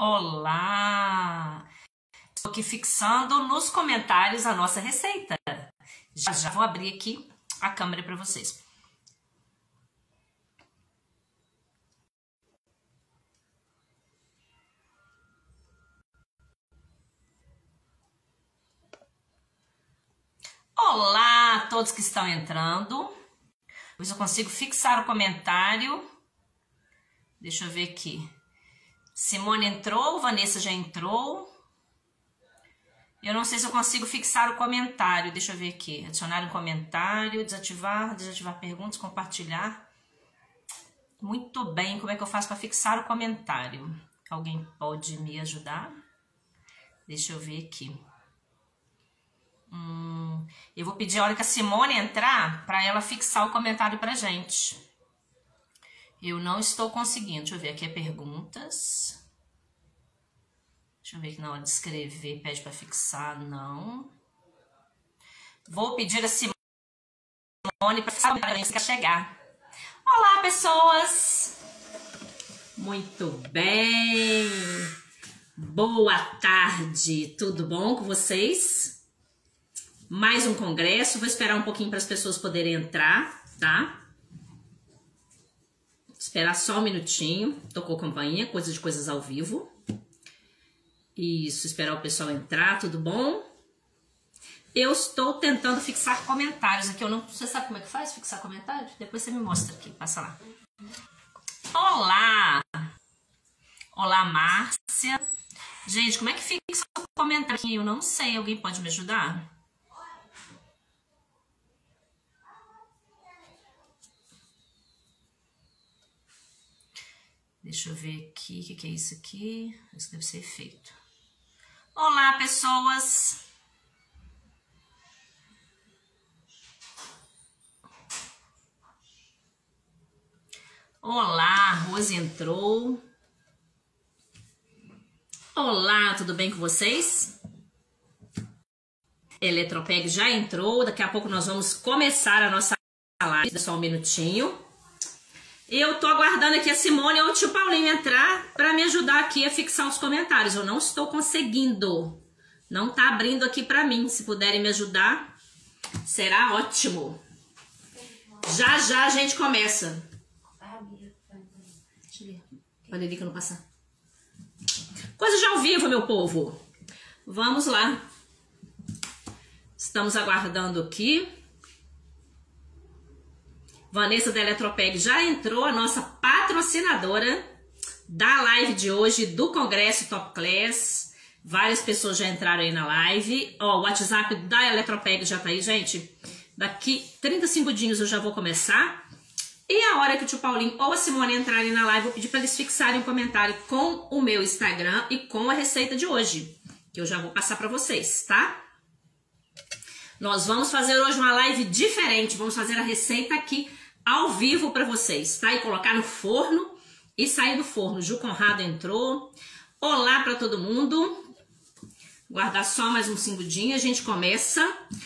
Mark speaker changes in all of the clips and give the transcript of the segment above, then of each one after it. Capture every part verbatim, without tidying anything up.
Speaker 1: Olá! Estou aqui fixando nos comentários a nossa receita. Já já vou abrir aqui a câmera para vocês. Olá a todos que estão entrando. Depois eu consigo fixar o comentário. Deixa eu ver aqui. Simone entrou, Vanessa já entrou. Eu não sei se eu consigo fixar o comentário. Deixa eu ver aqui. Adicionar um comentário, desativar, desativar perguntas, compartilhar. Muito bem. Como é que eu faço para fixar o comentário? Alguém pode me ajudar? Deixa eu ver aqui. Hum, eu vou pedir a hora que a Simone entrar para ela fixar o comentário pra gente. Eu não estou conseguindo. Deixa eu ver aqui, é perguntas. Deixa eu ver aqui na hora de escrever, pede para fixar, não. Vou pedir a Simone para fixar o comentário que quer chegar. Olá, pessoas! Muito bem! Boa tarde! Tudo bom com vocês? Mais um congresso, vou esperar um pouquinho para as pessoas poderem entrar, tá? Esperar só um minutinho. Tocou campainha, coisa de coisas ao vivo. Isso, esperar o pessoal entrar, tudo bom? Eu estou tentando fixar comentários aqui. Eu não, você sabe como é que faz fixar comentário? Depois você me mostra aqui, passa lá. Olá! Olá, Márcia. Gente, como é que fixa o comentário aqui? Eu não sei, alguém pode me ajudar? Deixa eu ver aqui, o que, que é isso aqui? Isso deve ser efeito. Olá, pessoas! Olá, a Rose entrou. Olá, tudo bem com vocês? Eletropeg já entrou, daqui a pouco nós vamos começar a nossa live, só um minutinho. Eu tô aguardando aqui a Simone ou o tio Paulinho entrar para me ajudar aqui a fixar os comentários. Eu não estou conseguindo. Não tá abrindo aqui para mim. Se puderem me ajudar, será ótimo. Já já a gente começa. Deixa eu ver. Olha ali que eu não passar. Coisa já ao vivo, meu povo. Vamos lá. Estamos aguardando aqui. Vanessa da Eletropeg já entrou, a nossa patrocinadora da live de hoje, do Congresso Top Class. Várias pessoas já entraram aí na live. Ó, o WhatsApp da Eletropeg já tá aí, gente. Daqui trinta segundinhos eu já vou começar. E a hora que o tio Paulinho ou a Simone entrarem na live, eu vou pedir para eles fixarem um comentário com o meu Instagram e com a receita de hoje, que eu já vou passar para vocês, tá? Nós vamos fazer hoje uma live diferente, vamos fazer a receita aqui ao vivo para vocês, tá? E colocar no forno e sair do forno. Ju Conrado entrou. Olá para todo mundo. Guardar só mais um segundinho, a gente começa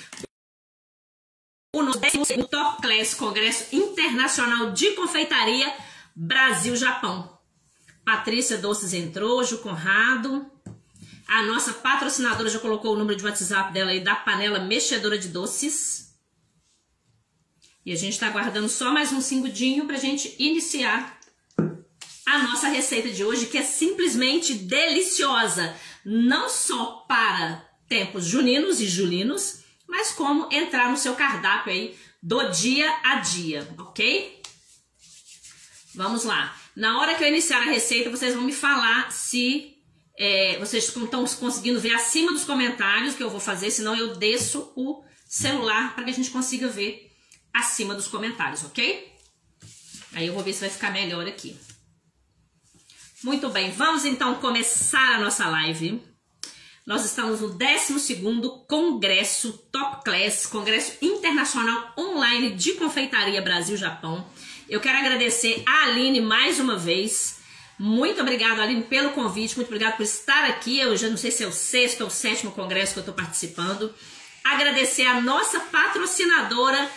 Speaker 1: o nosso Top Class Congresso Internacional de Confeitaria Brasil-Japão. Patrícia Doces entrou, Ju Conrado. A nossa patrocinadora já colocou o número de WhatsApp dela aí, da panela mexedora de doces. E a gente está aguardando só mais um segundinho para a gente iniciar a nossa receita de hoje, que é simplesmente deliciosa. Não só para tempos juninos e julinos, mas como entrar no seu cardápio aí do dia a dia, ok? Vamos lá. Na hora que eu iniciar a receita, vocês vão me falar se é, vocês estão conseguindo ver acima dos comentários que eu vou fazer, senão eu desço o celular para que a gente consiga ver acima dos comentários, ok? Aí eu vou ver se vai ficar melhor aqui. Muito bem, vamos então começar a nossa live. Nós estamos no décimo segundo Congresso Top Class, Congresso Internacional Online de Confeitaria Brasil-Japão. Eu quero agradecer a Aline mais uma vez. Muito obrigada, Aline, pelo convite. Muito obrigada por estar aqui. Eu já não sei se é o sexto ou o sétimo congresso que eu estou participando. Agradecer a nossa patrocinadora,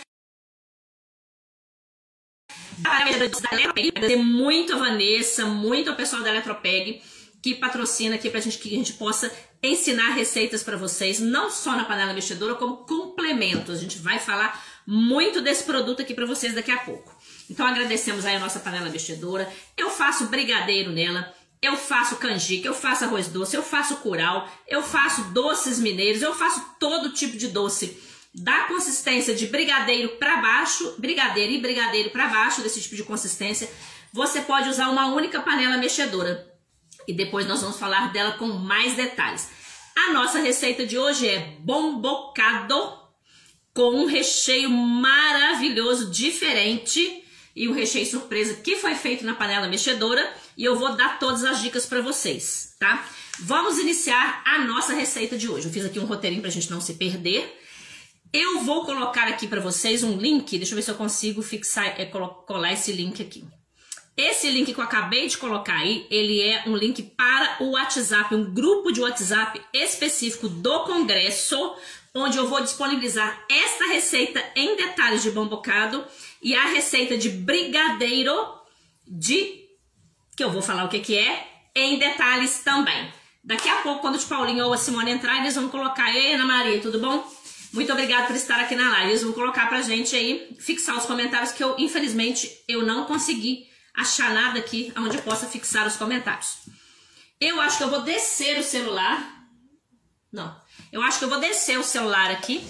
Speaker 1: agradecer muito a Vanessa, muito ao pessoal da Eletropeg, que patrocina aqui pra gente, que a gente possa ensinar receitas para vocês, não só na panela mexedora, como complementos. A gente vai falar muito desse produto aqui para vocês daqui a pouco. Então agradecemos aí a nossa panela mexedora. Eu faço brigadeiro nela, eu faço canjica, eu faço arroz doce, eu faço curau, eu faço doces mineiros, eu faço todo tipo de doce da consistência de brigadeiro para baixo, brigadeiro e brigadeiro para baixo, desse tipo de consistência. Você pode usar uma única panela mexedora. E depois nós vamos falar dela com mais detalhes. A nossa receita de hoje é bombocado com um recheio maravilhoso, diferente, e um recheio surpresa que foi feito na panela mexedora, e eu vou dar todas as dicas para vocês, tá? Vamos iniciar a nossa receita de hoje. Eu fiz aqui um roteirinho pra gente não se perder. Eu vou colocar aqui para vocês um link, deixa eu ver se eu consigo fixar, é, colar esse link aqui. Esse link que eu acabei de colocar aí, ele é um link para o WhatsApp, um grupo de WhatsApp específico do Congresso, onde eu vou disponibilizar esta receita em detalhes de bombocado e a receita de brigadeiro, de que eu vou falar o que, que é, em detalhes também. Daqui a pouco, quando o Paulinho ou a Simone entrar, eles vão colocar, ei, Ana Maria, tudo bom? Muito obrigada por estar aqui na live. Eles vão colocar pra gente aí, fixar os comentários, que eu, infelizmente, eu não consegui achar nada aqui onde eu possa fixar os comentários. Eu acho que eu vou descer o celular. Não. Eu acho que eu vou descer o celular aqui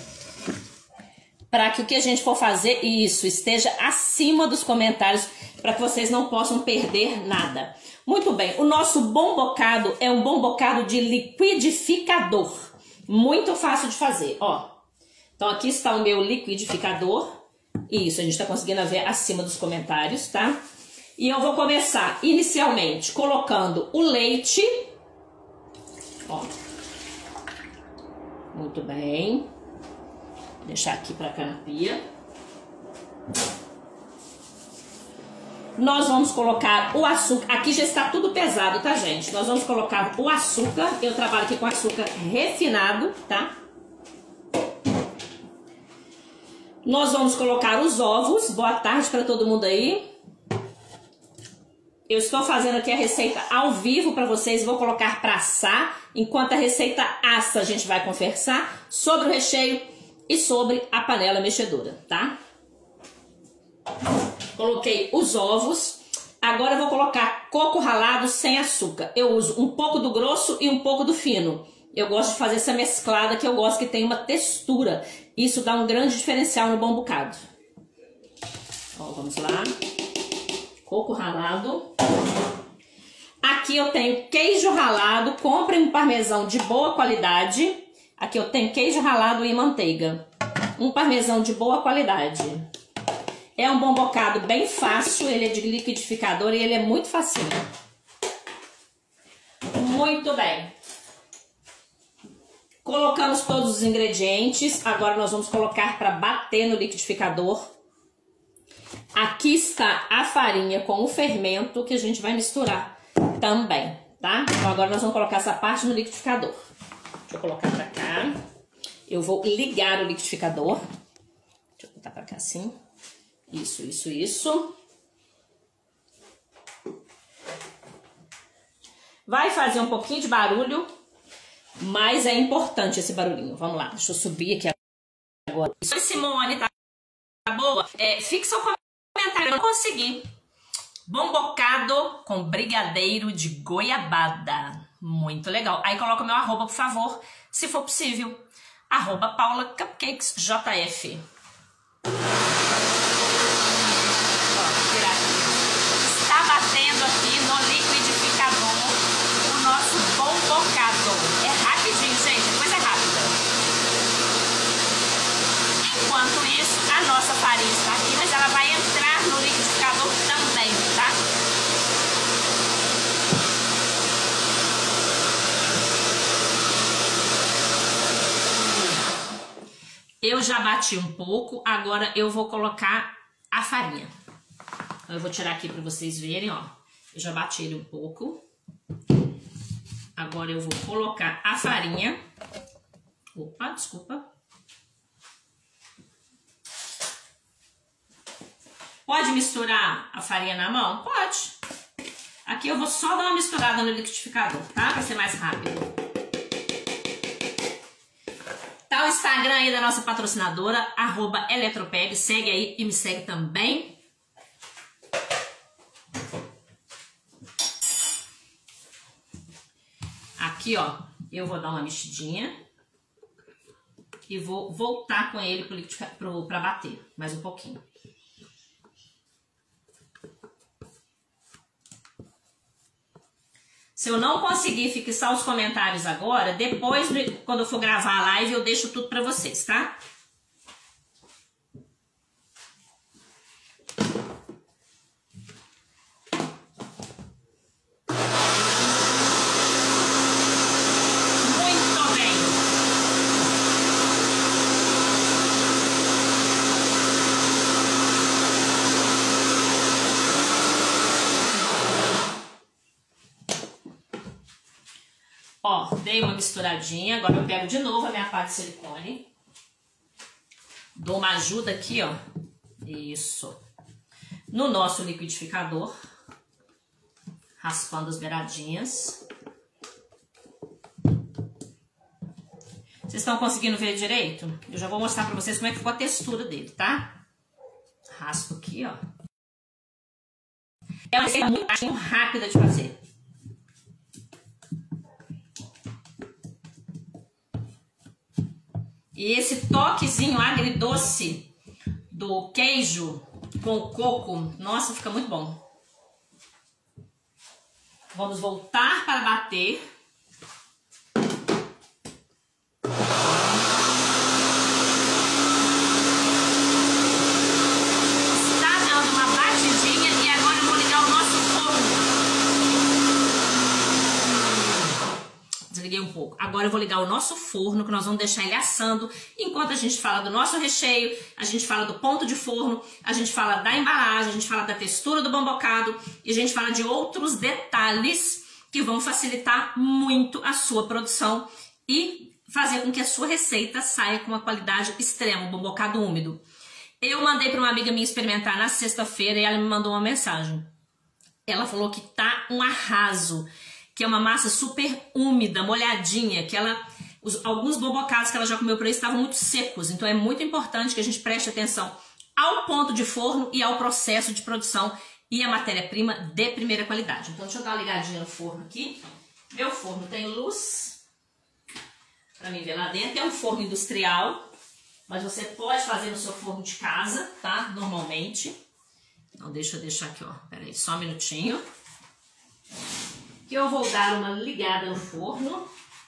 Speaker 1: para que o que a gente for fazer, isso, esteja acima dos comentários, para que vocês não possam perder nada. Muito bem. O nosso bombocado é um bombocado de liquidificador. Muito fácil de fazer, ó. Então aqui está o meu liquidificador. Isso, a gente está conseguindo ver acima dos comentários, tá? E eu vou começar inicialmente colocando o leite. Ó. Muito bem. Vou deixar aqui para cá na pia. Nós vamos colocar o açúcar. Aqui já está tudo pesado, tá, gente? Nós vamos colocar o açúcar. Eu trabalho aqui com açúcar refinado, tá? Nós vamos colocar os ovos. Boa tarde para todo mundo aí. Eu estou fazendo aqui a receita ao vivo para vocês, vou colocar para assar. Enquanto a receita assa, a gente vai conversar sobre o recheio e sobre a panela mexedora, tá? Coloquei os ovos. Agora eu vou colocar coco ralado sem açúcar. Eu uso um pouco do grosso e um pouco do fino. Eu gosto de fazer essa mesclada, que eu gosto que tenha uma textura. Isso dá um grande diferencial no bombocado. Ó, vamos lá. Coco ralado. Aqui eu tenho queijo ralado. Compre um parmesão de boa qualidade. Aqui eu tenho queijo ralado e manteiga. Um parmesão de boa qualidade. É um bombocado bem fácil. Ele é de liquidificador e ele é muito facinho. Muito bem. Colocamos todos os ingredientes. Agora nós vamos colocar para bater no liquidificador. Aqui está a farinha com o fermento que a gente vai misturar também, tá? Então agora nós vamos colocar essa parte no liquidificador. Deixa eu colocar pra cá. Eu vou ligar o liquidificador. Deixa eu botar pra cá assim. Isso, isso, isso. Vai fazer um pouquinho de barulho, mas é importante esse barulhinho. Vamos lá, deixa eu subir aqui agora. Oi, Simone, tá boa? É, fixa o comentário. Eu não consegui. Bombocado com brigadeiro de goiabada. Muito legal. Aí coloca o meu arroba, por favor, se for possível. Arroba Paula Cupcakes J F. Está batendo aqui no liquidificador o nosso bombocado. É rapidinho, gente. Coisa rápida. Enquanto isso, a nossa farinha está aqui, mas ela vai entrar no liquidificador também, tá? Eu já bati um pouco, agora eu vou colocar a farinha. Então, eu vou tirar aqui para vocês verem, ó. Eu já bati ele um pouco. Agora eu vou colocar a farinha. Opa, desculpa. Pode misturar a farinha na mão? Pode. Aqui eu vou só dar uma misturada no liquidificador, tá? Pra ser mais rápido. Tá o Instagram aí da nossa patrocinadora, arroba Eletropeb. Segue aí e me segue também. Aqui, ó, eu vou dar uma mexidinha e vou voltar com ele para bater mais um pouquinho. Se eu não conseguir fixar os comentários agora, depois, quando eu for gravar a live, eu deixo tudo para vocês, tá? Ó, dei uma misturadinha, agora eu pego de novo a minha pá de silicone. Dou uma ajuda aqui, ó. Isso. No nosso liquidificador. Raspando as beiradinhas. Vocês estão conseguindo ver direito? Eu já vou mostrar pra vocês como é que ficou a textura dele, tá? Raspo aqui, ó. É uma receita muito rápida de fazer. E esse toquezinho agridoce do queijo com o coco, nossa, fica muito bom. Vamos voltar para bater. Está dando uma batidinha e agora eu vou ligar o nosso forno. Desliguei um pouco. Agora eu vou ligar o nosso forno, que nós vamos deixar ele assando. Enquanto a gente fala do nosso recheio, a gente fala do ponto de forno, a gente fala da embalagem, a gente fala da textura do bombocado e a gente fala de outros detalhes que vão facilitar muito a sua produção e fazer com que a sua receita saia com uma qualidade extrema, um bombocado úmido. Eu mandei para uma amiga minha experimentar na sexta-feira e ela me mandou uma mensagem. Ela falou que tá um arraso, que é uma massa super úmida, molhadinha, que ela, os, alguns bombocados que ela já comeu por aí estavam muito secos, então é muito importante que a gente preste atenção ao ponto de forno e ao processo de produção e a matéria-prima de primeira qualidade. Então deixa eu dar uma ligadinha no forno aqui. Meu forno tem luz para mim ver lá dentro, é um forno industrial, mas você pode fazer no seu forno de casa, tá? Normalmente. Então deixa eu deixar aqui, ó, peraí, só um minutinho. Que eu vou dar uma ligada no forno.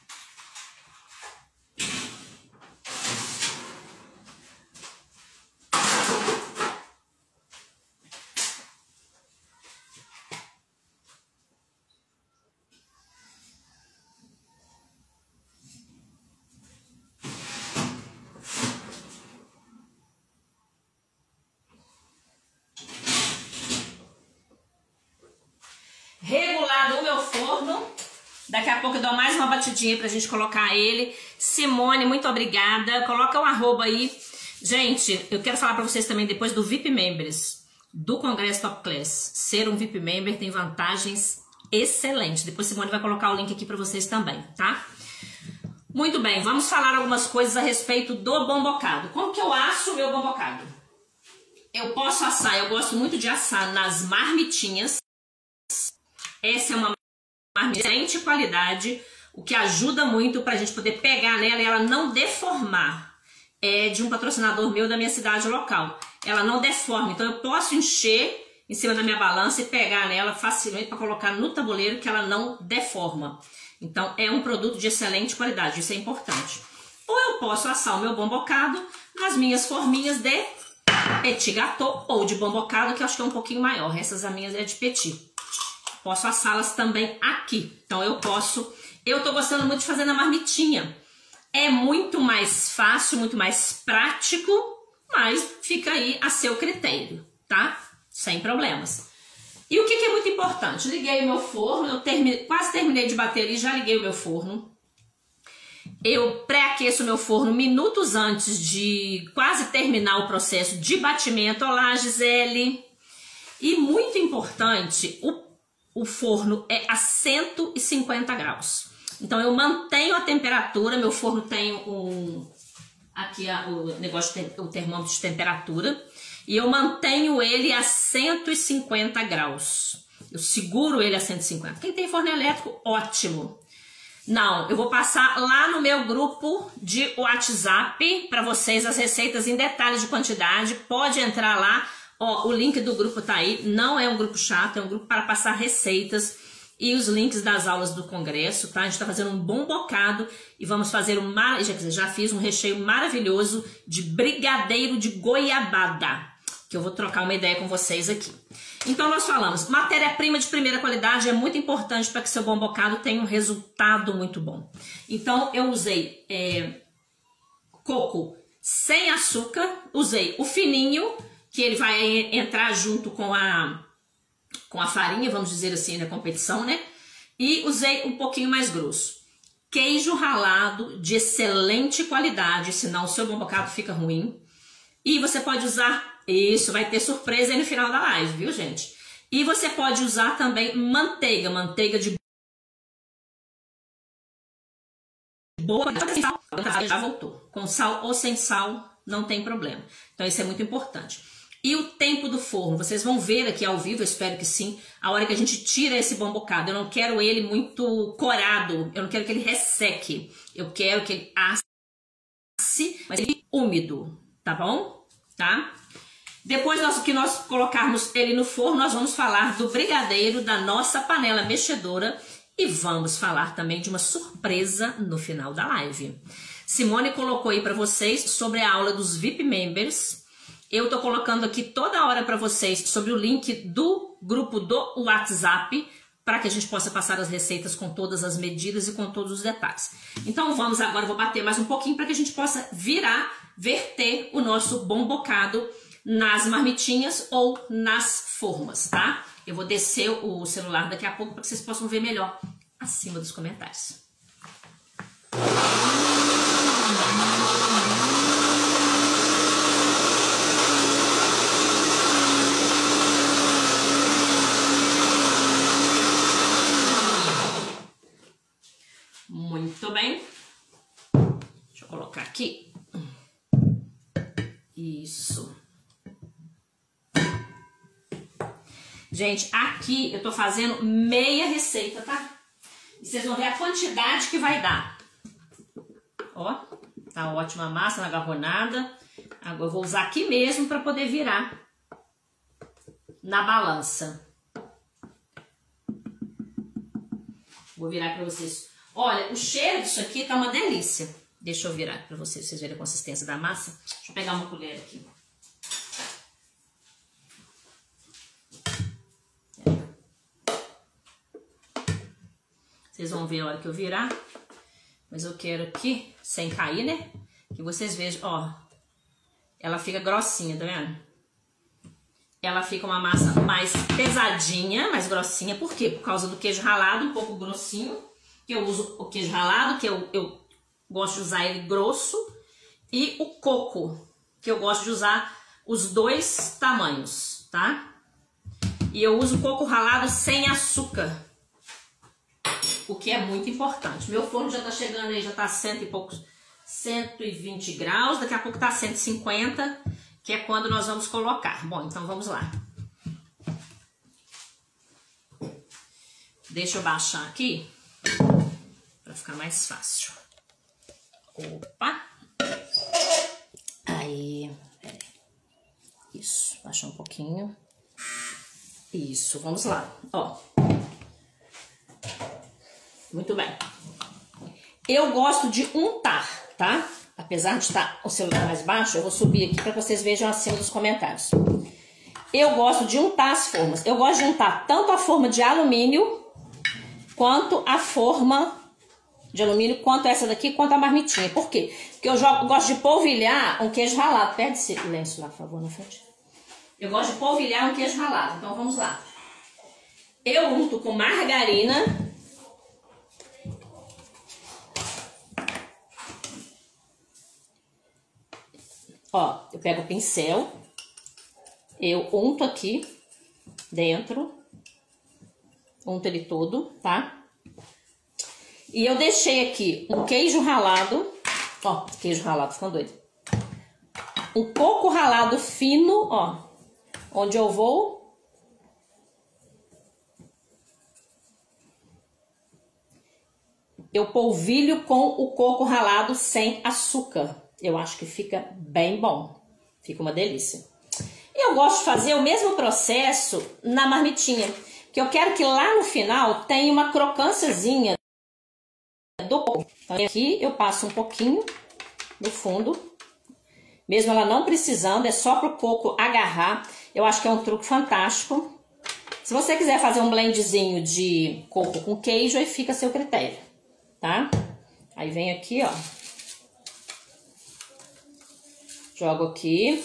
Speaker 1: Regulado o meu forno. Daqui a pouco eu dou mais uma batidinha pra gente colocar ele. Simone, muito obrigada. Coloca um arroba aí. Gente, eu quero falar pra vocês também depois do V I P Members do Congresso Top Class. Ser um V I P Member tem vantagens excelentes. Depois Simone vai colocar o link aqui pra vocês também, tá? Muito bem, vamos falar algumas coisas a respeito do bombocado. Como que eu asso o meu bombocado? Eu posso assar, eu gosto muito de assar nas marmitinhas. Essa é uma marmita de excelente qualidade, o que ajuda muito para a gente poder pegar nela e ela não deformar. É de um patrocinador meu da minha cidade local. Ela não deforma, então eu posso encher em cima da minha balança e pegar nela facilmente para colocar no tabuleiro que ela não deforma. Então é um produto de excelente qualidade, isso é importante. Ou eu posso assar o meu bombocado nas minhas forminhas de petit gâteau ou de bombocado, que eu acho que é um pouquinho maior. Essas as minhas é de petit. Posso assá-las também aqui. Então eu posso... Eu tô gostando muito de fazer na marmitinha. É muito mais fácil, muito mais prático, mas fica aí a seu critério, tá? Sem problemas. E o que, que é muito importante? Liguei o meu forno, eu termine, quase terminei de bater ali, já liguei o meu forno. Eu pré-aqueço o meu forno minutos antes de quase terminar o processo de batimento. Olá, Gisele! E muito importante, o o forno é a cento e cinquenta graus. Então eu mantenho a temperatura, meu forno tem um aqui a, o negócio de, o termômetro de temperatura, e eu mantenho ele a cento e cinquenta graus. Eu seguro ele a cento e cinquenta. Quem tem forno elétrico, ótimo. Não, eu vou passar lá no meu grupo de WhatsApp para vocês as receitas em detalhes de quantidade. Pode entrar lá, ó, o link do grupo tá aí. Não é um grupo chato, é um grupo para passar receitas e os links das aulas do congresso, tá? A gente tá fazendo um bom bocado e vamos fazer um mar... já, já fiz um recheio maravilhoso de brigadeiro de goiabada, que eu vou trocar uma ideia com vocês aqui. Então nós falamos, matéria-prima de primeira qualidade é muito importante para que seu bom bocado tenha um resultado muito bom. Então eu usei é, coco sem açúcar, usei o fininho, que ele vai entrar junto com a, com a farinha, vamos dizer assim, na competição, né? E usei um pouquinho mais grosso. Queijo ralado de excelente qualidade, senão o seu bom bocado fica ruim. E você pode usar... Isso, vai ter surpresa aí no final da live, viu, gente? E você pode usar também manteiga, manteiga de boa qualidade. Já voltou. Com sal ou sem sal, não tem problema. Então isso é muito importante. E o tempo do forno, vocês vão ver aqui ao vivo, eu espero que sim, a hora que a gente tira esse bom bocado. Eu não quero ele muito corado, eu não quero que ele resseque. Eu quero que ele asse, mas ele úmido, tá bom? Tá? Depois nós, que nós colocarmos ele no forno, nós vamos falar do brigadeiro da nossa panela mexedora e vamos falar também de uma surpresa no final da live. Simone colocou aí para vocês sobre a aula dos V I P Members. Eu tô colocando aqui toda hora para vocês sobre o link do grupo do WhatsApp para que a gente possa passar as receitas com todas as medidas e com todos os detalhes. Então vamos agora, vou bater mais um pouquinho para que a gente possa virar, verter o nosso bom bocado nas marmitinhas ou nas formas, tá? Eu vou descer o celular daqui a pouco para que vocês possam ver melhor acima dos comentários. Muito bem. Deixa eu colocar aqui. Isso. Gente, aqui eu tô fazendo meia receita, tá? E vocês vão ver a quantidade que vai dar. Ó, tá ótima a massa na agarronada. Agora eu vou usar aqui mesmo para poder virar na balança. Vou virar para vocês. Olha, o cheiro disso aqui tá uma delícia. Deixa eu virar para vocês, vocês verem a consistência da massa. Deixa eu pegar uma colher aqui. Vocês vão ver a hora que eu virar. Mas eu quero aqui, sem cair, né? Que vocês vejam, ó. Ela fica grossinha, tá vendo? Ela fica uma massa mais pesadinha, mais grossinha. Por quê? Por causa do queijo ralado, um pouco grossinho. Que eu uso o queijo ralado, que eu, eu gosto de usar ele grosso. E o coco, que eu gosto de usar os dois tamanhos, tá? E eu uso coco ralado sem açúcar. O que é muito importante. Meu forno já tá chegando aí, já tá cento e poucos, cento e vinte graus. Daqui a pouco tá cento e cinquenta, que é quando nós vamos colocar. Bom, então vamos lá. Deixa eu baixar aqui, para ficar mais fácil. Opa! Aí, peraí. Isso, baixa um pouquinho. Isso, vamos lá. Ó. Muito bem. Eu gosto de untar, tá? Apesar de estar o celular mais baixo, eu vou subir aqui para vocês vejam acima dos comentários. Eu gosto de untar as formas. Eu gosto de untar tanto a forma de alumínio, quanto a forma de alumínio, quanto essa daqui, quanto a marmitinha. Por quê? Porque eu jogo, gosto de polvilhar um queijo ralado. Perde esse lenço lá, por favor, na frente. Eu gosto de polvilhar um queijo ralado. Então, vamos lá. Eu unto com margarina. Ó, eu pego o pincel, eu unto aqui dentro unta ele todo, tá? E eu deixei aqui um queijo ralado, ó, queijo ralado, ficando doido. Um coco ralado fino, ó, onde eu vou eu polvilho com o coco ralado sem açúcar. Eu acho que fica bem bom. Fica uma delícia. E eu gosto de fazer o mesmo processo na marmitinha, que eu quero que lá no final tenha uma crocânciazinha do coco. Então aqui eu passo um pouquinho no fundo, mesmo ela não precisando, é só pro coco agarrar. Eu acho que é um truque fantástico. Se você quiser fazer um blendzinho de coco com queijo, aí fica a seu critério, tá? Aí vem aqui, ó. Jogo aqui.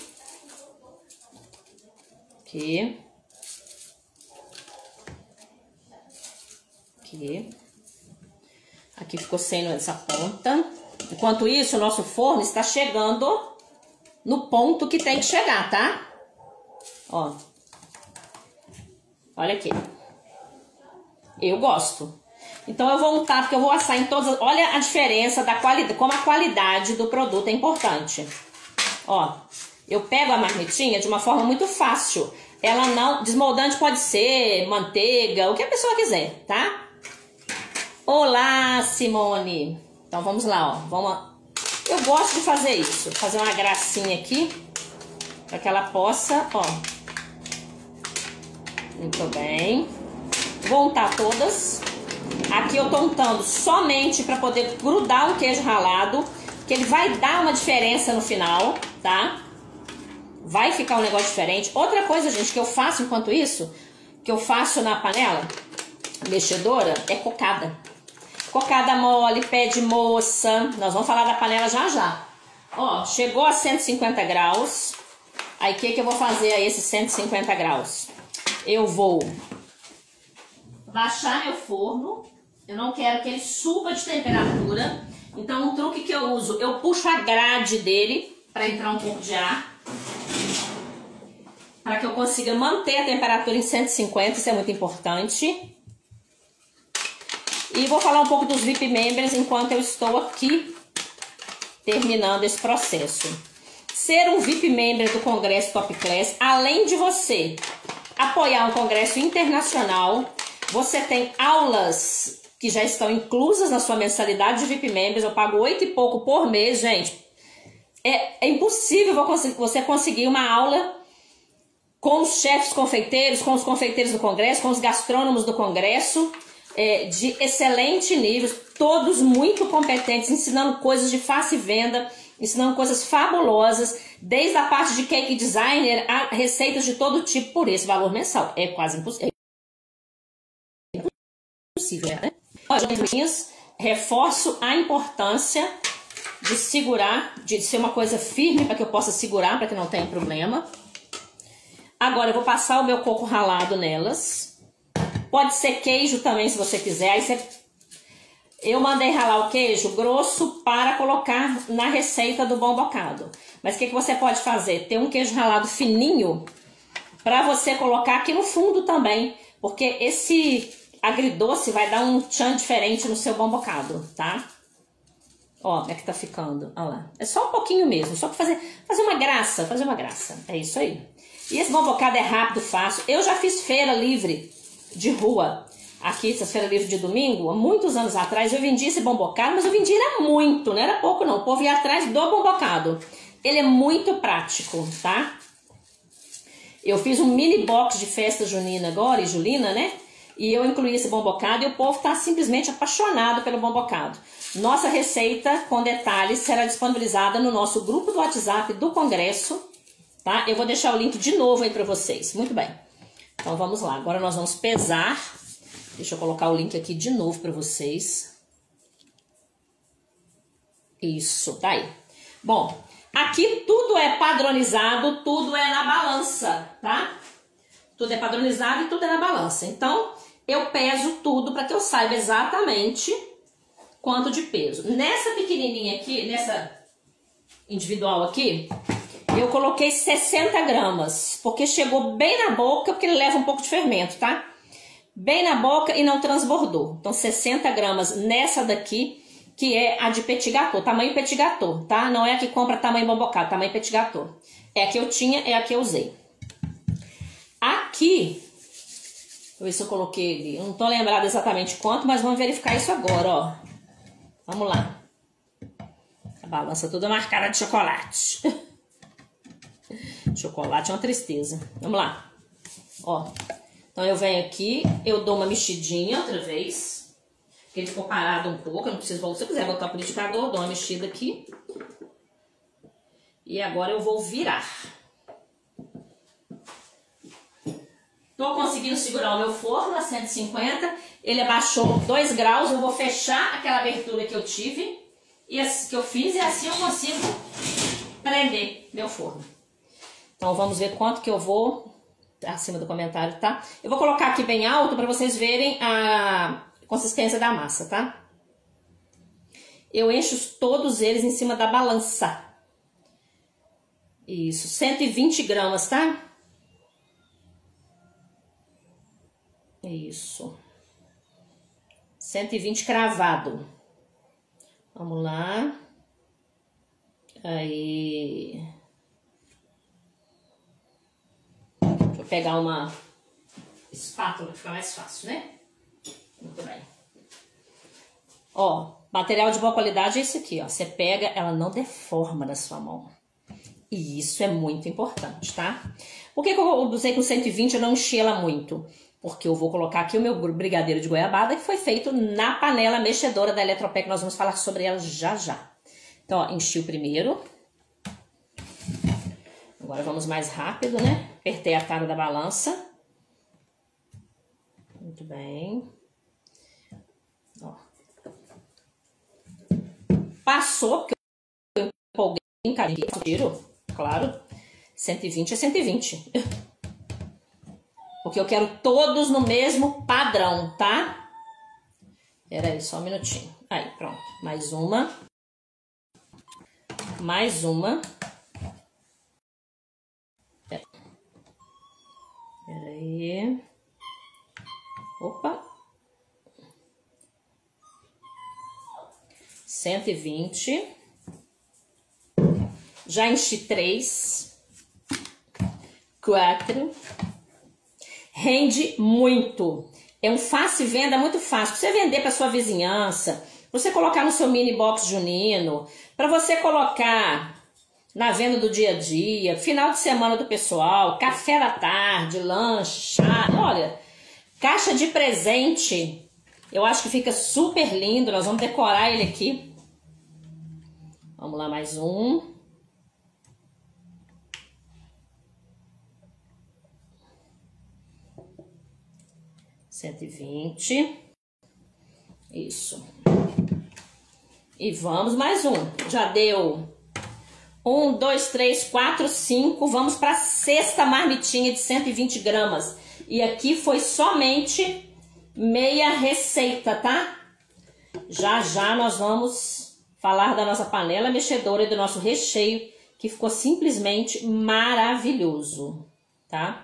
Speaker 1: Aqui. Aqui. Aqui ficou sem essa ponta. Enquanto isso, o nosso forno está chegando no ponto que tem que chegar, tá? Ó. Olha aqui. Eu gosto. Então eu vou untar, porque eu vou assar em todas... Olha a diferença da qualidade, como a qualidade do produto é importante. Ó, eu pego a marmitinha de uma forma muito fácil. Ela não... Desmoldante pode ser manteiga, o que a pessoa quiser, tá? Olá, Simone. Então vamos lá, ó. Vamos... Eu gosto de fazer isso. Fazer uma gracinha aqui, para que ela possa, ó. Muito bem. Vou untar todas. Aqui eu tô untando somente para poder grudar o queijo ralado, que ele vai dar uma diferença no final, tá? Vai ficar um negócio diferente. Outra coisa, gente, que eu faço enquanto isso, que eu faço na panela mexedora, é cocada. Cocada mole, pé de moça. Nós vamos falar da panela já já. Ó, chegou a cento e cinquenta graus. Aí o que que eu vou fazer a esses cento e cinquenta graus? Eu vou baixar meu forno. Eu não quero que ele suba de temperatura. Então, um truque que eu uso, eu puxo a grade dele para entrar um pouco de ar. Para que eu consiga manter a temperatura em cento e cinquenta, isso é muito importante. E vou falar um pouco dos V I P Members enquanto eu estou aqui terminando esse processo. Ser um V I P Member do Congresso Top Class, além de você apoiar um congresso internacional, você tem aulas que já estão inclusas na sua mensalidade de V I P Members. Eu pago oito e pouco por mês, gente. É, é impossível você conseguir uma aula com os chefes confeiteiros, com os confeiteiros do congresso, com os gastrônomos do congresso, é, de excelente nível, todos muito competentes, ensinando coisas de fácil venda, ensinando coisas fabulosas, desde a parte de cake designer a receitas de todo tipo por esse valor mensal. É quase impossível. É impossível, né? Olha, reforço a importância de segurar, de ser uma coisa firme para que eu possa segurar, para que não tenha problema. Agora eu vou passar o meu coco ralado nelas. Pode ser queijo também, se você quiser. Aí você... Eu mandei ralar o queijo grosso para colocar na receita do bom bocado. Mas o que, que você pode fazer? Ter um queijo ralado fininho para você colocar aqui no fundo também. Porque esse agridoce vai dar um tchan diferente no seu bom bocado, tá? Ó, como é que tá ficando. Olha lá. É só um pouquinho mesmo, só para fazer, fazer uma graça, fazer uma graça. É isso aí. E esse bom bocado é rápido, fácil. Eu já fiz feira livre de rua. Aqui, essas feiras livres de domingo, há muitos anos atrás, eu vendi esse bom bocado, mas eu vendi era muito, não era pouco não. O povo ia atrás do bom bocado. Ele é muito prático, tá? Eu fiz um mini box de festa junina agora, e julina, né? E eu incluí esse bom bocado e o povo tá simplesmente apaixonado pelo bom bocado. Nossa receita com detalhes será disponibilizada no nosso grupo do WhatsApp do Congresso, tá? Eu vou deixar o link de novo aí pra vocês. Muito bem. Então vamos lá. Agora nós vamos pesar. Deixa eu colocar o link aqui de novo pra vocês. Isso, tá aí. Bom, aqui tudo é padronizado, tudo é na balança, tá? Tudo é padronizado e tudo é na balança. Então, eu peso tudo para que eu saiba exatamente quanto de peso. Nessa pequenininha aqui, nessa individual aqui, eu coloquei sessenta gramas, porque chegou bem na boca, porque ele leva um pouco de fermento, tá? bem na boca e não transbordou. Então, sessenta gramas nessa daqui, que é a de petit gâteau, tamanho petit gâteau, tá? Não é a que compra tamanho bombocado, tamanho petit gâteau. É a que eu tinha, é a que eu usei. Aqui, deixa eu ver se eu coloquei ali, não tô lembrada exatamente quanto, mas vamos verificar isso agora, ó. Vamos lá. A balança toda marcada de chocolate. Chocolate é uma tristeza. Vamos lá. Ó. Então eu venho aqui, eu dou uma mexidinha outra vez. Porque ele ficou parado um pouco, eu não preciso voltar. Se eu quiser botar o liquidificador, eu dou uma mexida aqui. E agora eu vou virar. Tô conseguindo segurar o meu forno a cento e cinquenta. Ele abaixou dois graus, eu vou fechar aquela abertura que eu tive. E que eu fiz, e assim eu consigo prender meu forno. Então vamos ver quanto que eu vou... Acima do comentário, tá? Eu vou colocar aqui bem alto para vocês verem a consistência da massa, tá? Eu encho todos eles em cima da balança. Isso, cento e vinte gramas, tá? Isso. cento e vinte cravado. Vamos lá. Aí. Deixa eu pegar uma espátula que fica mais fácil, né? Muito bem. Ó, material de boa qualidade é esse aqui, ó. Você pega, ela não deforma na sua mão. E isso é muito importante, tá? Por que que eu usei com cento e vinte e não enchi ela muito? Porque eu vou colocar aqui o meu brigadeiro de goiabada que foi feito na panela mexedora da Eletropec. Nós vamos falar sobre ela já já. Então, ó, enchi o primeiro. Agora vamos mais rápido, né? Apertei a tara da balança. Muito bem. Ó. Passou, porque eu empolguei em carinho. Tiro, claro. cento e vinte é cento e vinte. Porque eu quero todos no mesmo padrão, tá? Pera aí, só um minutinho. Aí, pronto. Mais uma. Mais uma. Pera, Pera aí. Opa. cento e vinte. Já enchi três. Quatro. Rende muito. É um fácil venda, muito fácil. Pra você vender para sua vizinhança, pra você colocar no seu mini box junino, para você colocar na venda do dia a dia, final de semana do pessoal, café da tarde, lanche, chá. Olha, caixa de presente. Eu acho que fica super lindo. Nós vamos decorar ele aqui. Vamos lá, mais um. cento e vinte. Isso. E vamos mais um. Já deu um, dois, três, quatro, cinco. Vamos para a sexta marmitinha de cento e vinte gramas. E aqui foi somente meia receita, tá? Já já nós vamos falar da nossa panela mexedora e do nosso recheio, que ficou simplesmente maravilhoso, tá?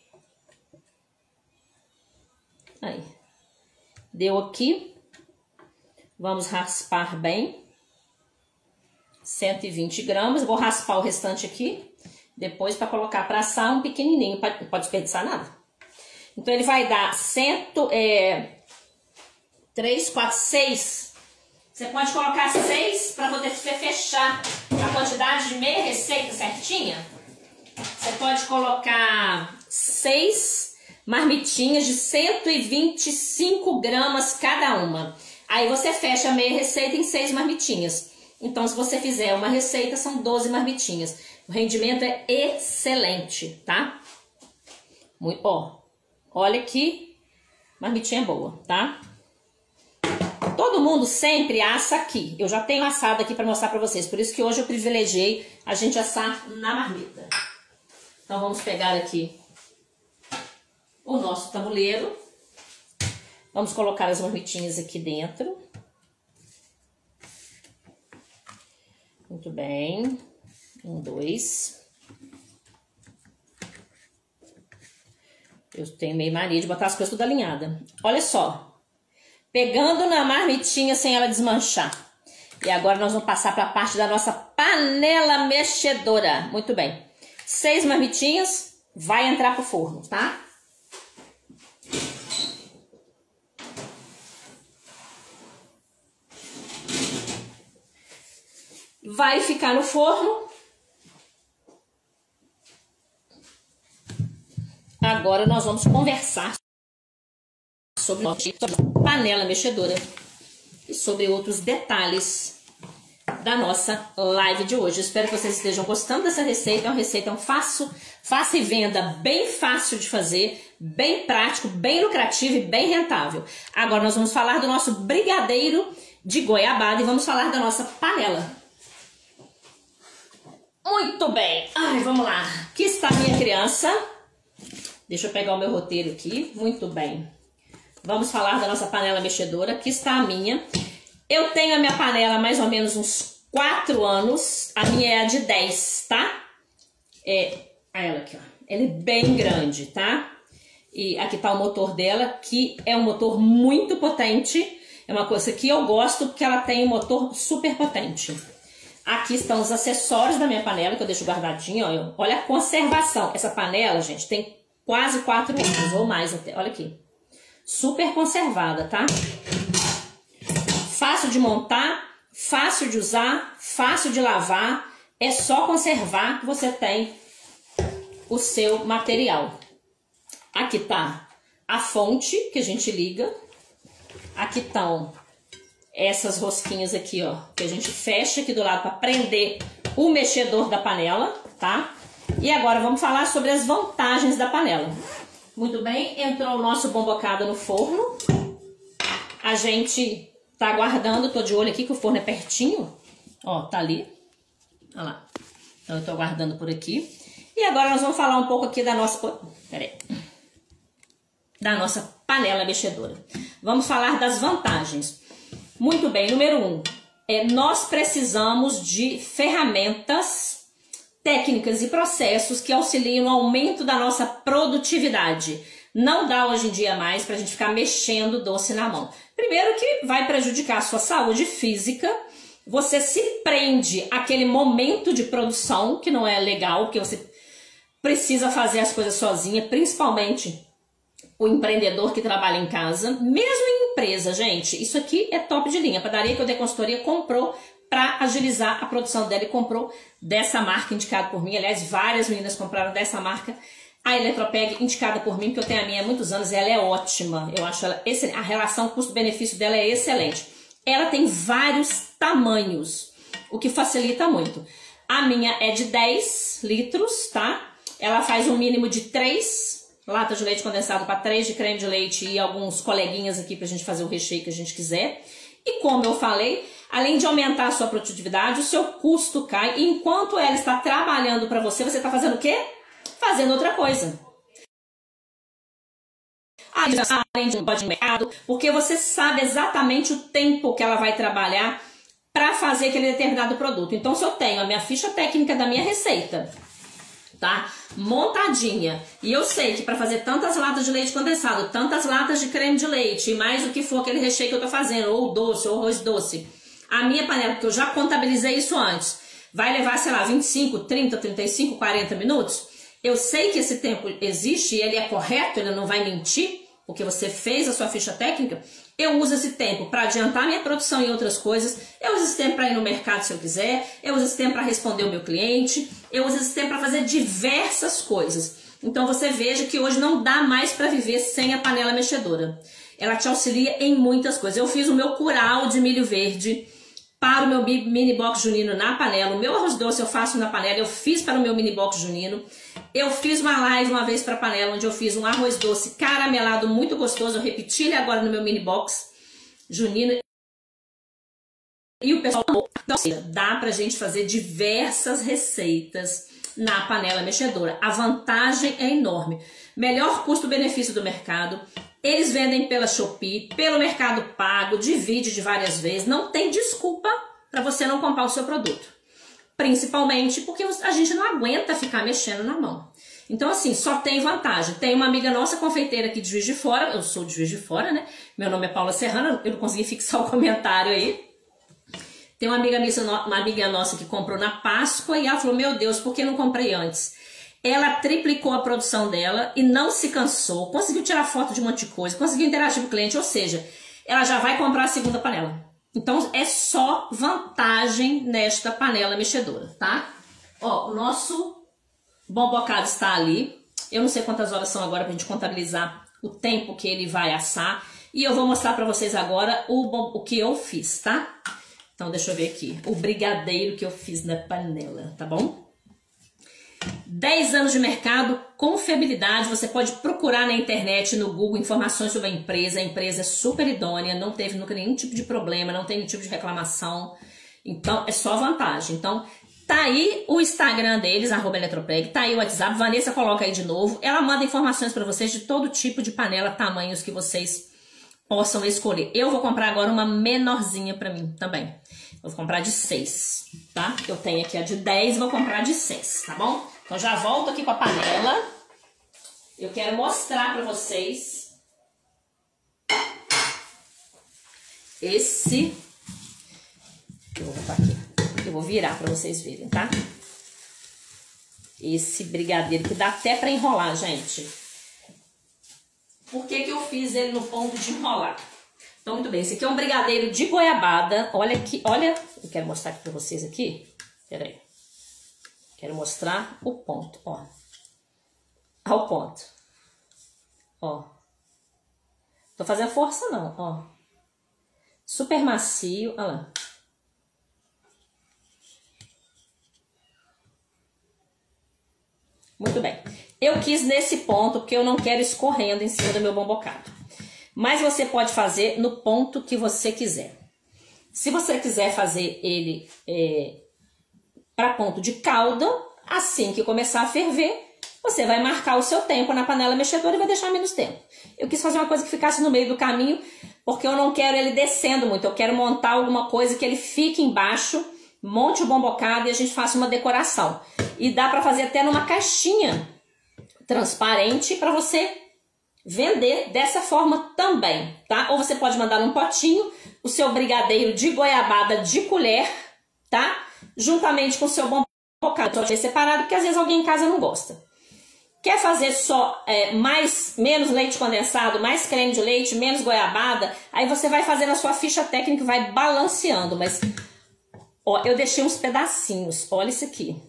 Speaker 1: Aí, deu aqui, vamos raspar bem, cento e vinte gramas, vou raspar o restante aqui, depois para colocar para assar um pequenininho, não pode desperdiçar nada. Então ele vai dar cento, é, três, quatro, seis, você pode colocar seis para poder fechar a quantidade de meia receita certinha. Você pode colocar seis marmitinhas de cento e vinte e cinco gramas cada uma. Aí você fecha a meia receita em seis marmitinhas. Então, se você fizer uma receita, são doze marmitinhas. O rendimento é excelente, tá? Muito, ó, olha que marmitinha boa, tá? Todo mundo sempre assa aqui. Eu já tenho assado aqui para mostrar para vocês. Por isso que hoje eu privilegiei a gente assar na marmita. Então, vamos pegar aqui o nosso tabuleiro. Vamos colocar as marmitinhas aqui dentro. Muito bem. Um, dois. Eu tenho meio mania de botar as coisas tudo alinhada. Olha só. Pegando na marmitinha sem ela desmanchar. E agora nós vamos passar para a parte da nossa panela mexedora. Muito bem. Seis marmitinhas. Vai entrar pro forno, tá? Vai ficar no forno. Agora nós vamos conversar sobre a panela mexedora e sobre outros detalhes da nossa live de hoje. Espero que vocês estejam gostando dessa receita. É uma receita um fácil, fácil e venda, bem fácil de fazer, bem prático, bem lucrativo e bem rentável. Agora nós vamos falar do nosso brigadeiro de goiabada e vamos falar da nossa panela. Muito bem. Ai, vamos lá. Aqui está a minha criança. Deixa eu pegar o meu roteiro aqui. Muito bem. Vamos falar da nossa panela mexedora. Aqui está a minha. Eu tenho a minha panela há mais ou menos uns quatro anos. A minha é a de dez, tá? É, ela aqui, ó. Ela é bem grande, tá? E aqui tá o motor dela, que é um motor muito potente. É uma coisa que eu gosto, porque ela tem um motor super potente. Aqui estão os acessórios da minha panela, que eu deixo guardadinho, ó. Olha a conservação. Essa panela, gente, tem quase quatro anos, ou mais até. Olha aqui. Super conservada, tá? Fácil de montar, fácil de usar, fácil de lavar. É só conservar que você tem o seu material. Aqui tá a fonte que a gente liga. Aqui estão essas rosquinhas aqui, ó, que a gente fecha aqui do lado para prender o mexedor da panela, tá? E agora vamos falar sobre as vantagens da panela. Muito bem, entrou o nosso bombocado no forno. A gente tá aguardando, tô de olho aqui que o forno é pertinho. Ó, tá ali. Olha lá. Então eu tô aguardando por aqui. E agora nós vamos falar um pouco aqui da nossa... Peraí. Da nossa panela mexedora. Vamos falar das vantagens. Muito bem, número um, é, nós precisamos de ferramentas, técnicas e processos que auxiliem no aumento da nossa produtividade. Não dá hoje em dia mais para a gente ficar mexendo doce na mão. Primeiro que vai prejudicar a sua saúde física, você se prende àquele momento de produção que não é legal, porque você precisa fazer as coisas sozinha, principalmente o empreendedor que trabalha em casa, mesmo em empresa, gente, isso aqui é top de linha. A padaria que eu dei consultoria comprou para agilizar a produção dela e comprou dessa marca indicada por mim. Aliás, várias meninas compraram dessa marca, a Eletropeg, indicada por mim, que eu tenho a minha há muitos anos, ela é ótima. Eu acho ela excelente. A relação custo-benefício dela é excelente. Ela tem vários tamanhos, o que facilita muito. A minha é de dez litros, tá? Ela faz um mínimo de três latas de leite condensado para três de creme de leite e alguns coleguinhas aqui para a gente fazer o recheio que a gente quiser. E como eu falei, além de aumentar a sua produtividade, o seu custo cai. E enquanto ela está trabalhando para você, você está fazendo o quê? Fazendo outra coisa. Além de um pode mercado, porque você sabe exatamente o tempo que ela vai trabalhar para fazer aquele determinado produto. Então, se eu tenho a minha ficha técnica da minha receita, tá? Montadinha. E eu sei que para fazer tantas latas de leite condensado, tantas latas de creme de leite e mais o que for aquele recheio que eu tô fazendo, ou doce, ou arroz doce, a minha panela, porque eu já contabilizei isso antes, vai levar, sei lá, vinte e cinco, trinta, trinta e cinco, quarenta minutos. Eu sei que esse tempo existe e ele é correto, ele não vai mentir, porque você fez a sua ficha técnica. Eu uso esse tempo para adiantar minha produção em outras coisas, eu uso esse tempo para ir no mercado se eu quiser, eu uso esse tempo para responder o meu cliente, eu uso esse tempo para fazer diversas coisas. Então você veja que hoje não dá mais para viver sem a panela mexedora. Ela te auxilia em muitas coisas. Eu fiz o meu curau de milho verde para o meu mini box junino na panela. O meu arroz doce eu faço na panela, eu fiz para o meu mini box junino. Eu fiz uma live uma vez para a panela, onde eu fiz um arroz doce caramelado muito gostoso. Eu repeti ele agora no meu mini box junino. E o pessoal amou. Então, dá pra gente fazer diversas receitas na panela mexedora. A vantagem é enorme. Melhor custo-benefício do mercado. Eles vendem pela Shopee, pelo Mercado Pago, divide de várias vezes. Não tem desculpa para você não comprar o seu produto. Principalmente porque a gente não aguenta ficar mexendo na mão. Então, assim, só tem vantagem. Tem uma amiga nossa, confeiteira aqui de Juiz de Fora, eu sou de Juiz de Fora, né? Meu nome é Paula Serrano, eu não consegui fixar o comentário aí. Tem uma amiga, uma amiga nossa que comprou na Páscoa e ela falou, meu Deus, por que não comprei antes? Ela triplicou a produção dela e não se cansou, conseguiu tirar foto de um monte de coisa, conseguiu interagir com o cliente, ou seja, ela já vai comprar a segunda panela. Então, é só vantagem nesta panela mexedora, tá? Ó, o nosso bom bocado está ali. Eu não sei quantas horas são agora pra gente contabilizar o tempo que ele vai assar. E eu vou mostrar pra vocês agora o, o que eu fiz, tá? Então, deixa eu ver aqui. O brigadeiro que eu fiz na panela, tá bom? dez anos de mercado, confiabilidade. Você pode procurar na internet, no Google, informações sobre a empresa. A empresa é super idônea, não teve nunca nenhum tipo de problema, não tem nenhum tipo de reclamação. Então, é só vantagem. Então, tá aí o Instagram deles, arroba Eletropreg, tá aí o WhatsApp. Vanessa coloca aí de novo. Ela manda informações para vocês de todo tipo de panela, tamanhos que vocês possam escolher. Eu vou comprar agora uma menorzinha para mim também. Vou comprar de seis, tá? Eu tenho aqui a de dez, vou comprar de seis, tá bom? Então já volto aqui com a panela. Eu quero mostrar para vocês esse. Eu vou botar aqui. Eu vou virar para vocês verem, tá? Esse brigadeiro que dá até para enrolar, gente. Por que que eu fiz ele no ponto de enrolar? Então, muito bem, esse aqui é um brigadeiro de goiabada. Olha aqui, olha, eu quero mostrar aqui pra vocês aqui. Pera aí. Quero mostrar o ponto, ó. Ao ponto. Ó. Tô fazendo força não, ó. Super macio, olha lá. Muito bem. Eu quis nesse ponto porque eu não quero escorrendo em cima do meu bombocado. Mas você pode fazer no ponto que você quiser. Se você quiser fazer ele é, para ponto de calda, assim que começar a ferver, você vai marcar o seu tempo na panela mexedora e vai deixar menos tempo. Eu quis fazer uma coisa que ficasse no meio do caminho, porque eu não quero ele descendo muito. Eu quero montar alguma coisa que ele fique embaixo, monte o bombocado e a gente faça uma decoração. E dá para fazer até numa caixinha transparente para você vender dessa forma também, tá? Ou você pode mandar num potinho o seu brigadeiro de goiabada de colher, tá? Juntamente com o seu bombocado. Pode ser separado, porque às vezes alguém em casa não gosta. Quer fazer só é, mais, menos leite condensado, mais creme de leite, menos goiabada, aí você vai fazendo a sua ficha técnica e vai balanceando. Mas, ó, eu deixei uns pedacinhos. Olha isso aqui.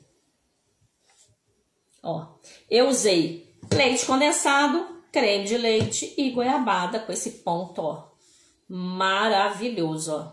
Speaker 1: Ó, eu usei leite condensado, creme de leite e goiabada com esse ponto, ó, maravilhoso, ó.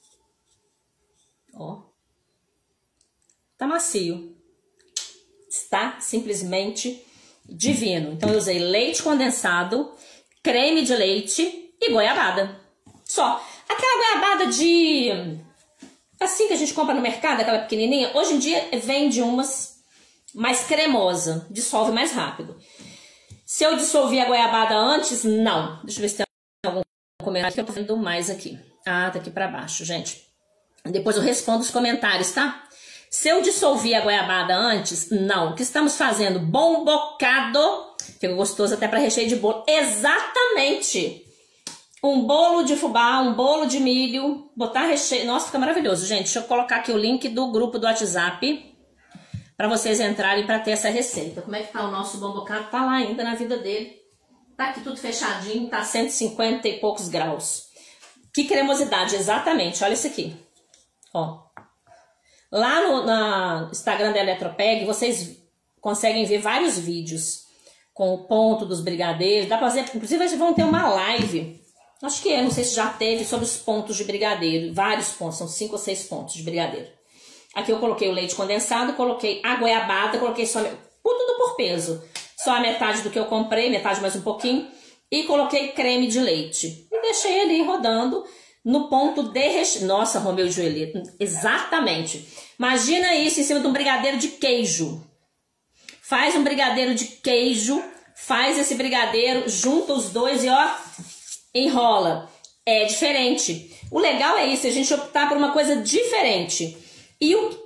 Speaker 1: Ó. Tá macio. Está simplesmente divino. Então eu usei leite condensado, creme de leite e goiabada. Só. Aquela goiabada de... assim que a gente compra no mercado, aquela pequenininha, hoje em dia vende umas mais cremosa, dissolve mais rápido. Se eu dissolvi a goiabada antes, não. Deixa eu ver se tem algum comentário que eu tô vendo mais aqui. Ah, tá aqui pra baixo, gente. Depois eu respondo os comentários, tá? Se eu dissolvi a goiabada antes, não. O que estamos fazendo? Bombocado. Fica gostoso até pra recheio de bolo. Exatamente. Um bolo de fubá, um bolo de milho. Botar recheio. Nossa, fica maravilhoso, gente. Deixa eu colocar aqui o link do grupo do WhatsApp para vocês entrarem para ter essa receita. Como é que tá o nosso bombocado? Tá lá ainda na vida dele. Tá aqui tudo fechadinho, tá cento e cinquenta e poucos graus. Que cremosidade, exatamente. Olha isso aqui. Ó. Lá no na Instagram da Eletropreg, vocês conseguem ver vários vídeos com o ponto dos brigadeiros. Dá pra fazer, inclusive eles vão ter uma live. Acho que é, não sei se já teve, sobre os pontos de brigadeiro. Vários pontos, são cinco ou seis pontos de brigadeiro. Aqui eu coloquei o leite condensado, coloquei a goiabada, coloquei só tudo por peso. Só a metade do que eu comprei, metade mais um pouquinho. E coloquei creme de leite. E deixei ali rodando no ponto de recheio. Nossa, Romeu e Julieta, exatamente. Imagina isso em cima de um brigadeiro de queijo. Faz um brigadeiro de queijo, faz esse brigadeiro, junta os dois e ó, enrola. É diferente. O legal é isso, a gente optar por uma coisa diferente. E o,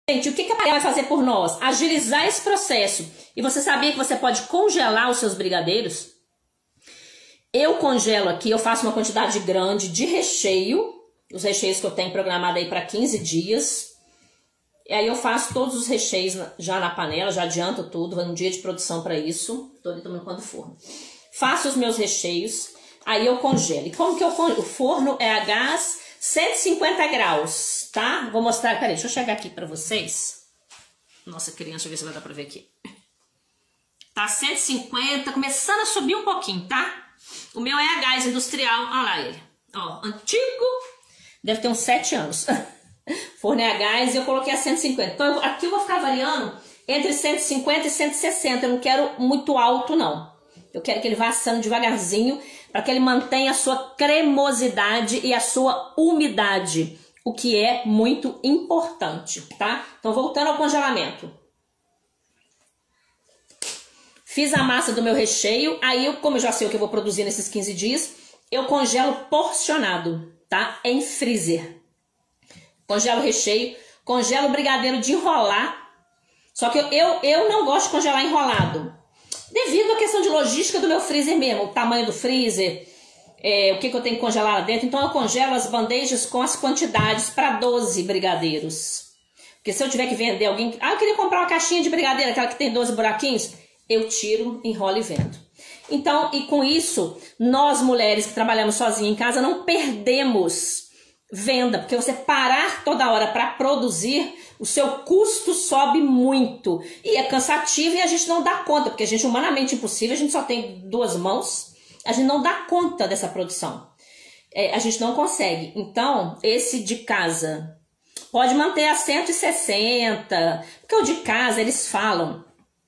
Speaker 1: Gente, o que, que a panela vai fazer por nós? Agilizar esse processo. E você sabia que você pode congelar os seus brigadeiros? Eu congelo aqui, eu faço uma quantidade grande de recheio. Os recheios que eu tenho programado aí para quinze dias. E aí eu faço todos os recheios já na panela, já adianto tudo, vai um dia de produção para isso. Tô ali tomando conta do forno. Faço os meus recheios, aí eu congelo. E como que eu congelo? O forno é a gás cento e cinquenta graus, tá? Vou mostrar, peraí, deixa eu chegar aqui para vocês. Nossa, criança, deixa eu ver se vai dar para ver aqui. Tá cento e cinquenta, começando a subir um pouquinho, tá? O meu é a gás industrial, olha lá ele. Ó, antigo, deve ter uns sete anos. Forno é a gás e eu coloquei a cento e cinquenta. Então aqui eu vou ficar variando entre cento e cinquenta e cento e sessenta. Eu não quero muito alto, não. Eu quero que ele vá assando devagarzinho para que ele mantenha a sua cremosidade e a sua umidade, o que é muito importante, tá? Então voltando ao congelamento. Fiz a massa do meu recheio, aí eu, como eu já sei o que eu vou produzir nesses quinze dias, eu congelo porcionado, tá? Em freezer. Congelo o recheio, congelo o brigadeiro de enrolar. Só que eu, eu, eu não gosto de congelar enrolado. Devido à questão de logística do meu freezer mesmo. O tamanho do freezer, é, o que, que eu tenho que congelar lá dentro. Então eu congelo as bandejas com as quantidades para doze brigadeiros. Porque se eu tiver que vender alguém... Ah, eu queria comprar uma caixinha de brigadeiro, aquela que tem doze buraquinhos. Eu tiro, enrolo e vendo. Então, e com isso, nós mulheres que trabalhamos sozinhas em casa não perdemos venda, porque você parar toda hora para produzir, o seu custo sobe muito e é cansativo e a gente não dá conta, porque a gente humanamente impossível, a gente só tem duas mãos, a gente não dá conta dessa produção, é, a gente não consegue. Então esse de casa pode manter a cento e sessenta, porque o de casa eles falam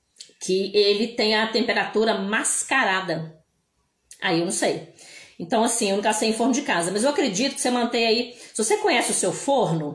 Speaker 1: que ele tem a temperatura mascarada, aí eu não sei. Então, assim, eu nunca sei em forno de casa. Mas eu acredito que você mantém aí... Se você conhece o seu forno,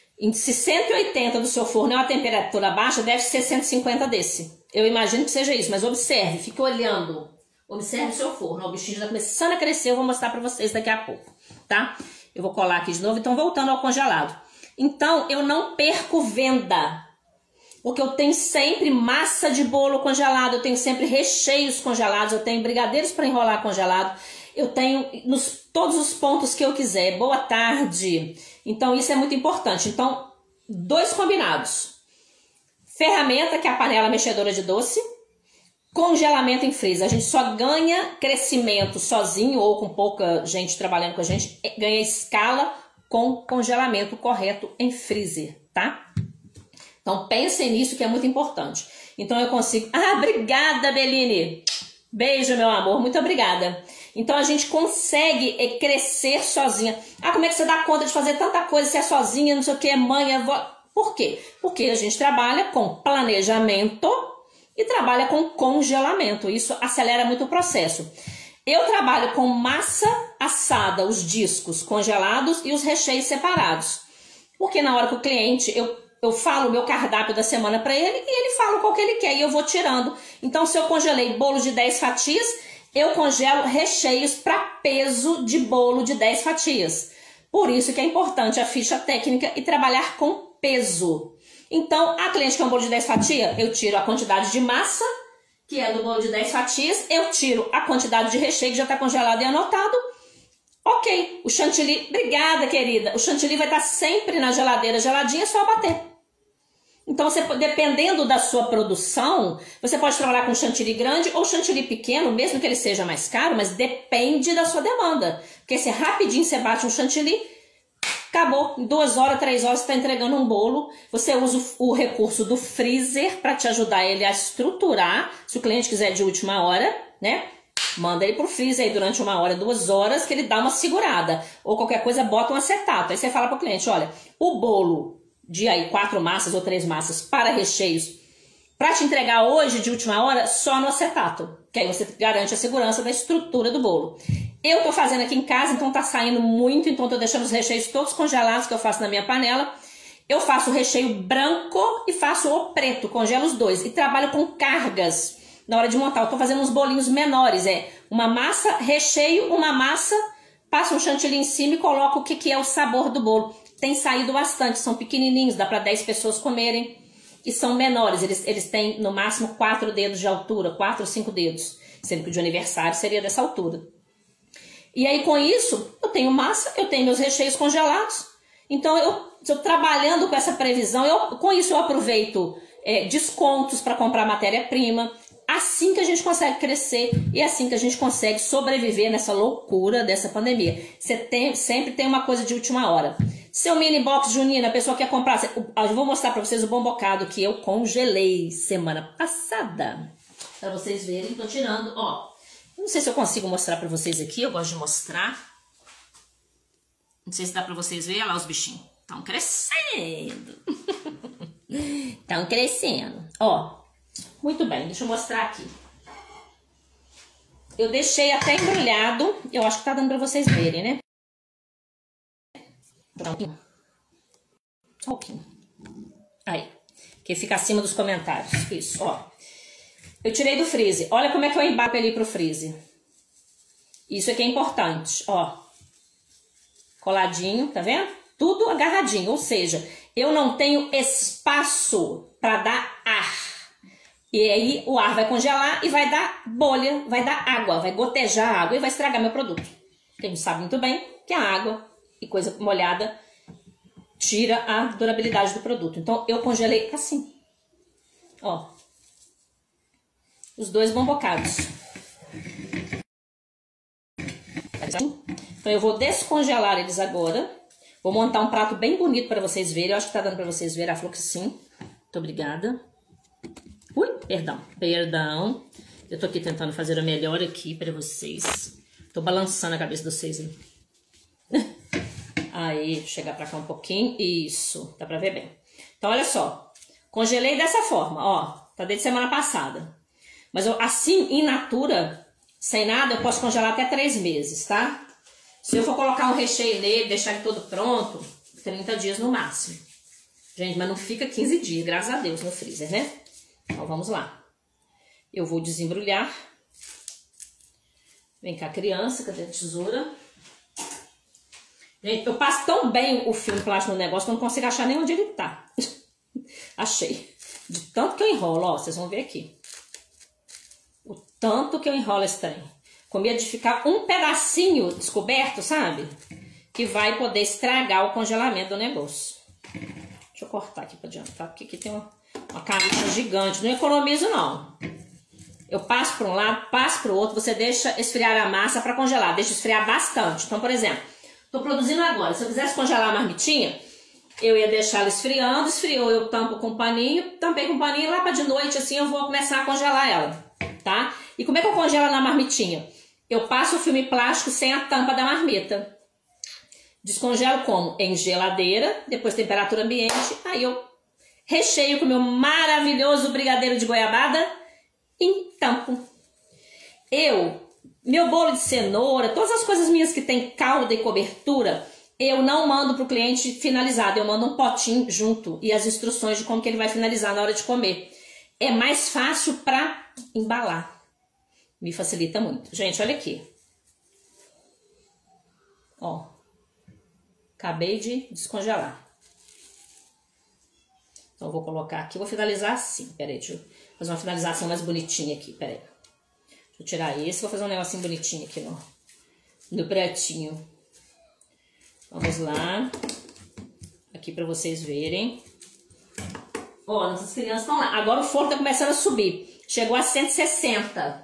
Speaker 1: se cento e oitenta do seu forno é uma temperatura baixa, deve ser cento e cinquenta desse. Eu imagino que seja isso. Mas observe, fique olhando. Observe o seu forno. O bichinho já está começando a crescer. Eu vou mostrar para vocês daqui a pouco, tá? Eu vou colar aqui de novo. Então, voltando ao congelado. Então, eu não perco venda. Porque eu tenho sempre massa de bolo congelado. Eu tenho sempre recheios congelados. Eu tenho brigadeiros para enrolar congelado. Eu tenho nos todos os pontos que eu quiser. Boa tarde. Então isso é muito importante. Então, dois combinados. Ferramenta, que é a panela mexedora de doce. Congelamento em freezer. A gente só ganha crescimento sozinho ou com pouca gente trabalhando com a gente. Ganha escala com congelamento correto em freezer, tá? Então pensem nisso que é muito importante. Então eu consigo... Ah, obrigada, Beline. Beijo, meu amor. Muito obrigada. Então a gente consegue crescer sozinha. Ah, como é que você dá conta de fazer tanta coisa se é sozinha, não sei o que, é mãe, avó? Por quê? Porque a gente trabalha com planejamento e trabalha com congelamento. Isso acelera muito o processo. Eu trabalho com massa assada, os discos congelados e os recheios separados. Porque na hora que o cliente, eu, eu falo o meu cardápio da semana para ele e ele fala qual que ele quer e eu vou tirando. Então se eu congelei bolo de dez fatias... eu congelo recheios para peso de bolo de dez fatias. Por isso que é importante a ficha técnica e trabalhar com peso. Então, a cliente que é um bolo de dez fatias, eu tiro a quantidade de massa, que é do bolo de dez fatias, eu tiro a quantidade de recheio que já está congelado e anotado. Ok, o chantilly, obrigada querida, o chantilly vai estar sempre na geladeira geladinha, é só bater. Então, você, dependendo da sua produção, você pode trabalhar com chantilly grande ou chantilly pequeno, mesmo que ele seja mais caro, mas depende da sua demanda. Porque se rapidinho você bate um chantilly, acabou. Em duas horas, três horas, você está entregando um bolo. Você usa o, o recurso do freezer para te ajudar ele a estruturar. Se o cliente quiser de última hora, né? Manda ele pro freezer aí durante uma hora, duas horas, que ele dá uma segurada. Ou qualquer coisa, bota um acetato. Aí você fala pro cliente, olha, o bolo... de aí quatro massas ou três massas para recheios, para te entregar hoje de última hora só no acetato, que aí você garante a segurança da estrutura do bolo. Eu tô fazendo aqui em casa, então tá saindo muito, então tô deixando os recheios todos congelados que eu faço na minha panela. Eu faço o recheio branco e faço o preto, congelo os dois e trabalho com cargas na hora de montar. Eu tô fazendo uns bolinhos menores, é uma massa, recheio, uma massa, passo um chantilly em cima e coloco o que, que é o sabor do bolo. tem saído bastante, são pequenininhos, dá para dez pessoas comerem. E são menores, eles, eles têm no máximo quatro dedos de altura, quatro ou cinco dedos. Sendo que o de aniversário seria dessa altura. E aí com isso, eu tenho massa, eu tenho meus recheios congelados. Então eu estou trabalhando com essa previsão, eu, com isso eu aproveito é, descontos para comprar matéria-prima. Assim que a gente consegue crescer e assim que a gente consegue sobreviver nessa loucura dessa pandemia. Você tem, sempre tem uma coisa de última hora. Seu mini box junino, a pessoa quer comprar. Eu vou mostrar para vocês o bom bocado que eu congelei semana passada. Para vocês verem, tô tirando, ó. Não sei se eu consigo mostrar para vocês aqui, eu gosto de mostrar. Não sei se dá para vocês verem, olha lá os bichinhos. Estão crescendo. Estão crescendo. Ó. Muito bem, deixa eu mostrar aqui. Eu deixei até embrulhado. Eu acho que tá dando pra vocês verem, né? Só um pouquinho. Só um pouquinho. Aí. Que fica acima dos comentários. Isso, ó. Eu tirei do freezer. Olha como é que eu embalo ele pro freezer. Isso aqui é importante, ó. Coladinho, tá vendo? Tudo agarradinho. Ou seja, eu não tenho espaço pra dar ar. E aí o ar vai congelar e vai dar bolha, vai dar água, vai gotejar água e vai estragar meu produto. Porque a gente sabe muito bem que a água e coisa molhada tira a durabilidade do produto. Então eu congelei assim. Ó. Os dois bombocados. Então eu vou descongelar eles agora. Vou montar um prato bem bonito para vocês verem. Eu acho que tá dando para vocês verem. A falou que sim. Muito obrigada. Ui, perdão, perdão. Eu tô aqui tentando fazer o melhor aqui pra vocês. Tô balançando a cabeça de vocês aí. Aí, chegar pra cá um pouquinho. Isso, dá pra ver bem. Então, olha só. Congelei dessa forma, ó. Tá desde semana passada. Mas eu, assim, in natura, sem nada, eu posso congelar até três meses, tá? Se eu for colocar um recheio nele, deixar ele todo pronto, trinta dias no máximo. Gente, mas não fica quinze dias, graças a Deus, no freezer, né? Então, vamos lá. Eu vou desembrulhar. Vem cá, criança, cadê a tesoura? Gente, eu passo tão bem o filme plástico no negócio que eu não consigo achar nem onde ele tá. Achei. De tanto que eu enrolo, ó, vocês vão ver aqui. O tanto que eu enrolo esse trem. Com medo de ficar um pedacinho descoberto, sabe? Que vai poder estragar o congelamento do negócio. Deixa eu cortar aqui pra adiantar, porque aqui tem uma... Uma caneta gigante, não economizo não. Eu passo para um lado, passo para o outro, você deixa esfriar a massa para congelar, deixa esfriar bastante. Então, por exemplo, estou produzindo agora, se eu quisesse congelar a marmitinha, eu ia deixar ela esfriando, esfriou, eu tampo com paninho, tampei com paninho, e lá para de noite assim eu vou começar a congelar ela, tá? E como é que eu congelo na marmitinha? Eu passo o filme plástico sem a tampa da marmita. Descongelo como? Em geladeira, depois temperatura ambiente, aí eu recheio com o meu maravilhoso brigadeiro de goiabada e tampo. Eu, meu bolo de cenoura, todas as coisas minhas que tem calda e cobertura, eu não mando para o cliente finalizado, eu mando um potinho junto e as instruções de como que ele vai finalizar na hora de comer. É mais fácil para embalar. Me facilita muito. Gente, olha aqui. Ó. Acabei de descongelar. Então, eu vou colocar aqui, vou finalizar assim. Pera aí, deixa eu fazer uma finalização mais bonitinha aqui, pera aí. Deixa eu tirar esse, vou fazer um negocinho bonitinho aqui no, no pratinho. Vamos lá. Aqui pra vocês verem. Ó, nossas crianças estão lá. Agora o forno tá começando a subir. Chegou a cento e sessenta.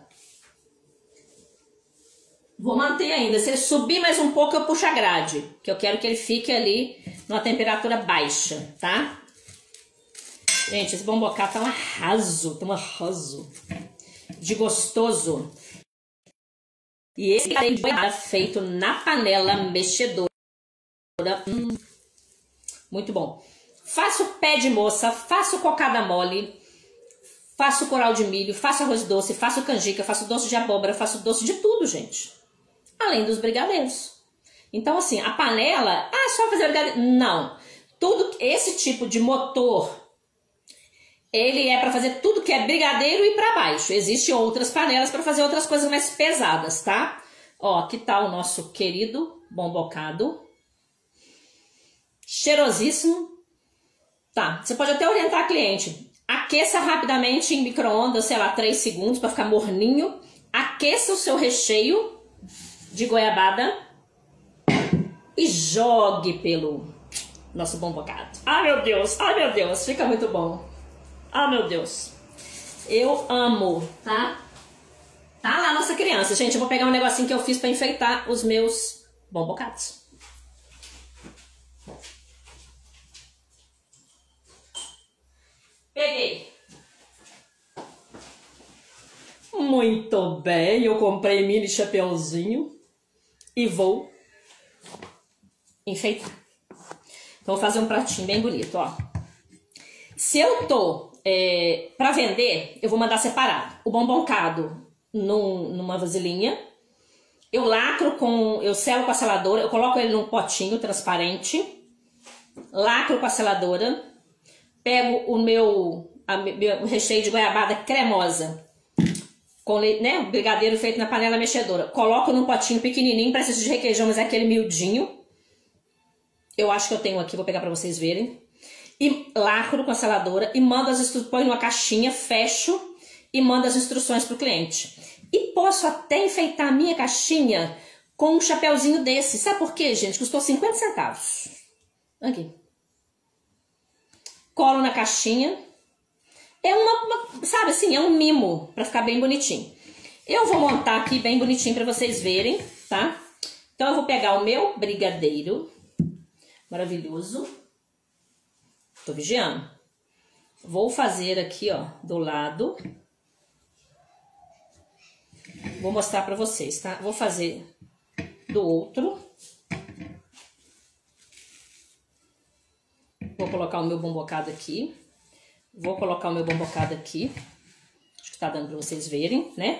Speaker 1: Vou manter ainda. Se ele subir mais um pouco, eu puxo a grade. Que eu quero que ele fique ali numa temperatura baixa, tá? Gente, esse bombocá tá um arraso, tá um arraso de gostoso. E esse é feito na panela mexedora. Hum, muito bom. Faço pé de moça, faço cocada mole, faço coral de milho, faço arroz doce, faço canjica, faço doce de abóbora, faço doce de tudo, gente. Além dos brigadeiros. Então, assim, a panela, ah, só fazer brigadeiro. Não. Tudo, esse tipo de motor... Ele é para fazer tudo que é brigadeiro e para baixo. Existem outras panelas para fazer outras coisas mais pesadas, tá? Ó, aqui tá o nosso querido bombocado. Cheirosíssimo. Tá, você pode até orientar a cliente. Aqueça rapidamente em micro-ondas, sei lá, três segundos para ficar morninho. Aqueça o seu recheio de goiabada e jogue pelo nosso bom bocado. Ai, meu Deus, ai, meu Deus, fica muito bom. Ai, meu Deus. Eu amo, tá? Tá lá nossa criança. Gente, eu vou pegar um negocinho que eu fiz para enfeitar os meus bom bocados. Peguei. Muito bem, eu comprei mini chapeuzinho e vou enfeitar. Então vou fazer um pratinho bem bonito, ó. Se eu tô é, pra vender, eu vou mandar separado. O bomboncado num, numa vasilhinha. Eu lacro com, eu selo com a seladora, eu coloco ele num potinho transparente. Lacro com a seladora. Pego o meu, a, meu recheio de goiabada cremosa, com né, o brigadeiro feito na panela mexedora. Coloco num potinho pequenininho, parece de requeijão, mas é aquele miudinho. Eu acho que eu tenho aqui, vou pegar pra vocês verem. E lacro com a seladora e mando as instruções, põe numa caixinha, fecho e mando as instruções pro cliente. E posso até enfeitar a minha caixinha com um chapeuzinho desse. Sabe por quê, gente? Custou cinquenta centavos. Aqui. Colo na caixinha. É uma, uma, sabe assim, é um mimo pra ficar bem bonitinho. Eu vou montar aqui bem bonitinho pra vocês verem, tá? Então eu vou pegar o meu brigadeiro maravilhoso. Tô vigiando. Vou fazer aqui, ó, do lado. Vou mostrar pra vocês, tá? Vou fazer do outro. Vou colocar o meu bombocado aqui. Vou colocar o meu bombocado aqui. Acho que tá dando pra vocês verem, né?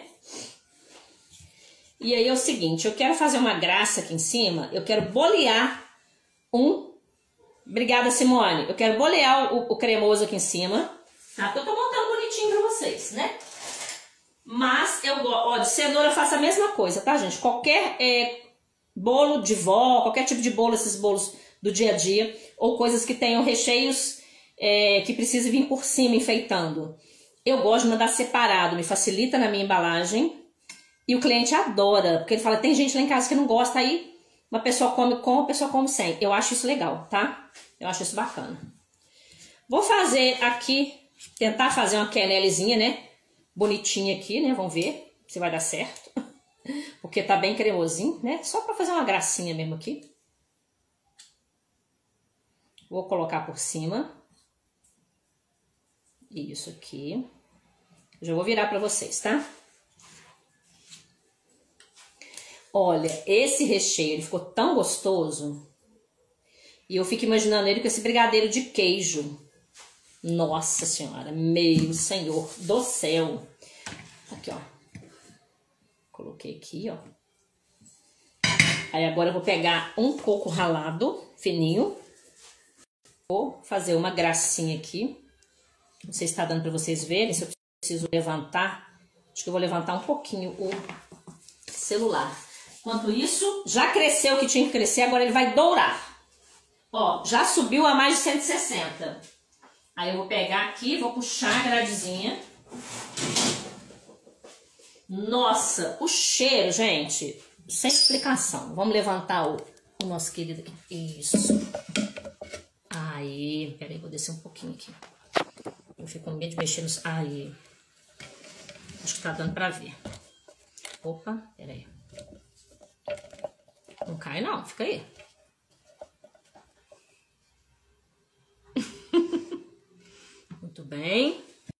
Speaker 1: E aí é o seguinte, eu quero fazer uma graça aqui em cima. Eu quero bolear um... Obrigada, Simone. Eu quero bolear o, o cremoso aqui em cima. Tá? Porque eu tô montando bonitinho pra vocês, né? Mas eu gosto... Ó, de cenoura eu faço a mesma coisa, tá, gente? Qualquer é, bolo de vó, qualquer tipo de bolo, esses bolos do dia a dia, ou coisas que tenham recheios é, que precisem vir por cima enfeitando. Eu gosto de mandar separado, me facilita na minha embalagem. E o cliente adora, porque ele fala, tem gente lá em casa que não gosta, aí uma pessoa come com, uma pessoa come sem. Eu acho isso legal, tá? Eu acho isso bacana. Vou fazer aqui, tentar fazer uma quenellezinha, né? Bonitinha aqui, né? Vamos ver se vai dar certo. Porque tá bem cremosinho, né? Só pra fazer uma gracinha mesmo aqui. Vou colocar por cima. Isso aqui. Já vou virar pra vocês, tá? Olha, esse recheio, ele ficou tão gostoso. E eu fico imaginando ele com esse brigadeiro de queijo. Nossa Senhora, meu Senhor do céu. Aqui, ó. Coloquei aqui, ó. Aí agora eu vou pegar um coco ralado, fininho. Vou fazer uma gracinha aqui. Não sei se está dando para vocês verem, se eu preciso levantar. Acho que eu vou levantar um pouquinho o celular. Enquanto isso, já cresceu o que tinha que crescer, agora ele vai dourar. Ó, já subiu a mais de cento e sessenta. Aí eu vou pegar aqui, vou puxar a gradezinha. Nossa, o cheiro, gente, sem explicação. Vamos levantar o, o nosso querido aqui. Isso. Aí, peraí, vou descer um pouquinho aqui. Eu fico com medo de mexer nos... Aí. Acho que tá dando pra ver. Opa, peraí. Não cai não, fica aí. Muito bem.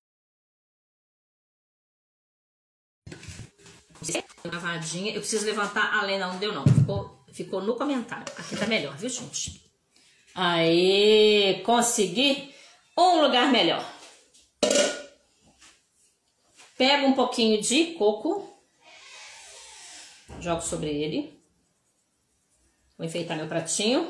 Speaker 1: Gravadinha. Eu preciso levantar além, não deu não. Ficou, ficou no comentário. Aqui tá melhor, viu, gente? Aí, consegui um lugar melhor. Pego um pouquinho de coco. Jogo sobre ele. Vou enfeitar meu pratinho.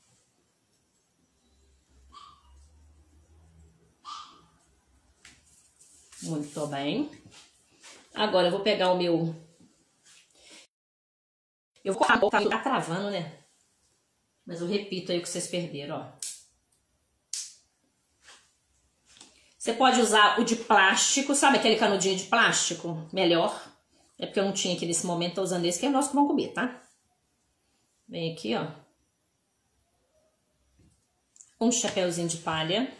Speaker 1: Muito bem. Agora eu vou pegar o meu... Eu vou... Tá travando, né? Mas eu repito aí o que vocês perderam, ó. Você pode usar o de plástico, sabe aquele canudinho de plástico? Melhor. É porque eu não tinha aqui nesse momento, tô usando esse, que é nosso que vão comer, tá? Vem aqui, ó. Um chapéuzinho de palha.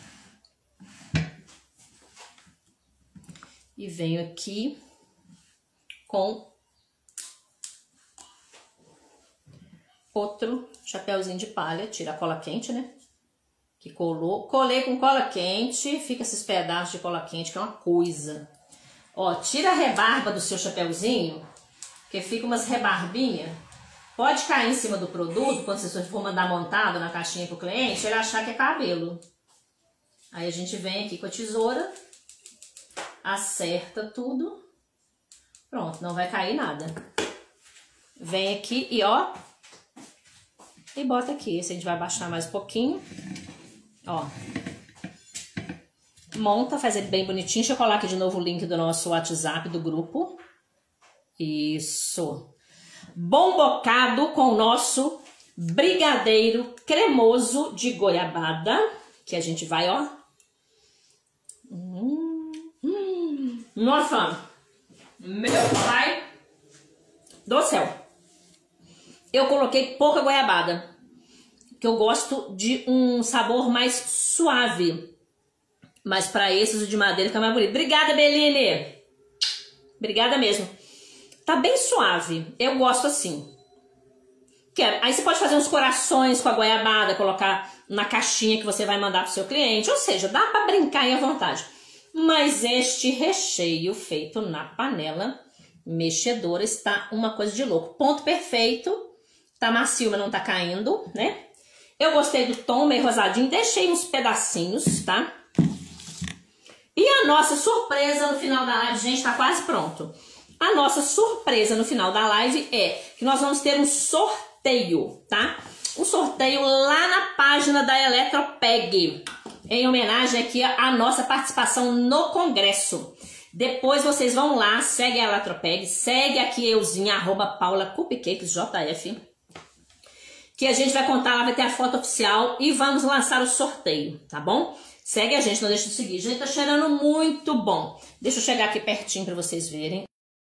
Speaker 1: E venho aqui com outro chapéuzinho de palha. Tira a cola quente, né? Que colou. Colei com cola quente. Fica esses pedaços de cola quente, que é uma coisa. Ó, tira a rebarba do seu chapéuzinho, que fica umas rebarbinhas. Pode cair em cima do produto, quando você for mandar montado na caixinha pro cliente, ele achar que é cabelo. Aí a gente vem aqui com a tesoura, acerta tudo. Pronto, não vai cair nada. Vem aqui e ó, e bota aqui. Esse a gente vai abaixar mais um pouquinho. Ó. Monta, faz ele bem bonitinho. Deixa eu colar aqui de novo o link do nosso WhatsApp do grupo. Isso. Bom bocado com o nosso brigadeiro cremoso de goiabada. Que a gente vai, ó. Hum, hum. Nossa! Meu pai do céu! Eu coloquei pouca goiabada. Que eu gosto de um sabor mais suave. Mas para esses, o de madeira fica mais bonito. Obrigada, Beline! Obrigada mesmo. Tá bem suave. Eu gosto assim. Quero. Aí você pode fazer uns corações com a goiabada, colocar na caixinha que você vai mandar pro seu cliente. Ou seja, dá para brincar aí à vontade. Mas este recheio feito na panela mexedora está uma coisa de louco. Ponto perfeito. Tá macio, mas não tá caindo, né? Eu gostei do tom meio rosadinho. Deixei uns pedacinhos, tá? E a nossa surpresa no final da live, gente, tá quase pronto. A nossa surpresa no final da live é que nós vamos ter um sorteio, tá? Um sorteio lá na página da Eletropeg, em homenagem aqui à nossa participação no congresso. Depois vocês vão lá, segue a Eletropeg, segue aqui euzinha, arroba Paula Cupcakes, J F, que a gente vai contar lá, vai ter a foto oficial e vamos lançar o sorteio, tá bom? Segue a gente, não deixa de seguir. Gente, tá cheirando muito bom. Deixa eu chegar aqui pertinho pra vocês verem.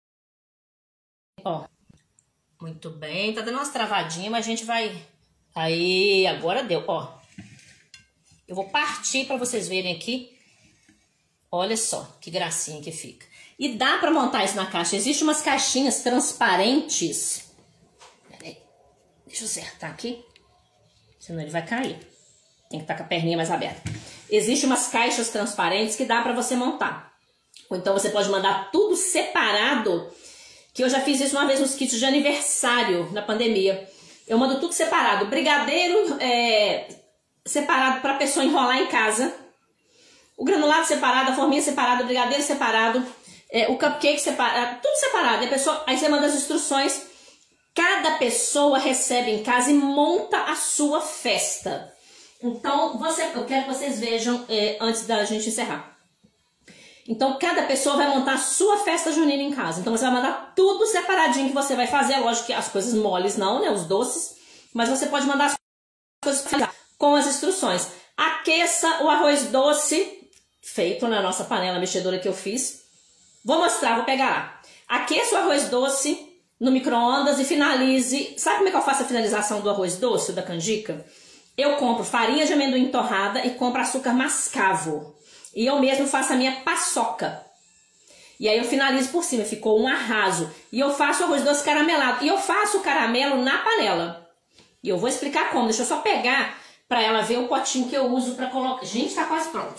Speaker 1: Ó, muito bem. Tá dando umas travadinhas, mas a gente vai... Aí, agora deu, ó. Eu vou partir pra vocês verem aqui. Olha só que gracinha que fica. E dá pra montar isso na caixa. Existem umas caixinhas transparentes. Peraí. Deixa eu acertar aqui. Senão ele vai cair. Tem que estar com a perninha mais aberta. Existem umas caixas transparentes que dá pra você montar. Ou então você pode mandar tudo separado. Que eu já fiz isso uma vez nos kits de aniversário na pandemia. Eu mando tudo separado. Brigadeiro é, separado pra pessoa enrolar em casa. O granulado separado, a forminha separada, o brigadeiro separado. É, o cupcake separado. Tudo separado. E a pessoa, aí você manda as instruções. Cada pessoa recebe em casa e monta a sua festa. Então, você, eu quero que vocês vejam é, antes da gente encerrar. Então, cada pessoa vai montar a sua festa junina em casa. Então, você vai mandar tudo separadinho que você vai fazer. Lógico que as coisas moles não, né? Os doces. Mas você pode mandar as coisas com as instruções. Aqueça o arroz doce, feito na nossa panela mexedora que eu fiz. Vou mostrar, vou pegar lá. Aqueça o arroz doce no micro-ondas e finalize. Sabe como é que eu faço a finalização do arroz doce, da canjica? Eu compro farinha de amendoim torrada e compro açúcar mascavo. E eu mesmo faço a minha paçoca. E aí eu finalizo por cima, ficou um arraso. E eu faço o arroz doce caramelado. E eu faço o caramelo na panela. E eu vou explicar como. Deixa eu só pegar pra ela ver o potinho que eu uso pra colocar. Gente, tá quase pronto.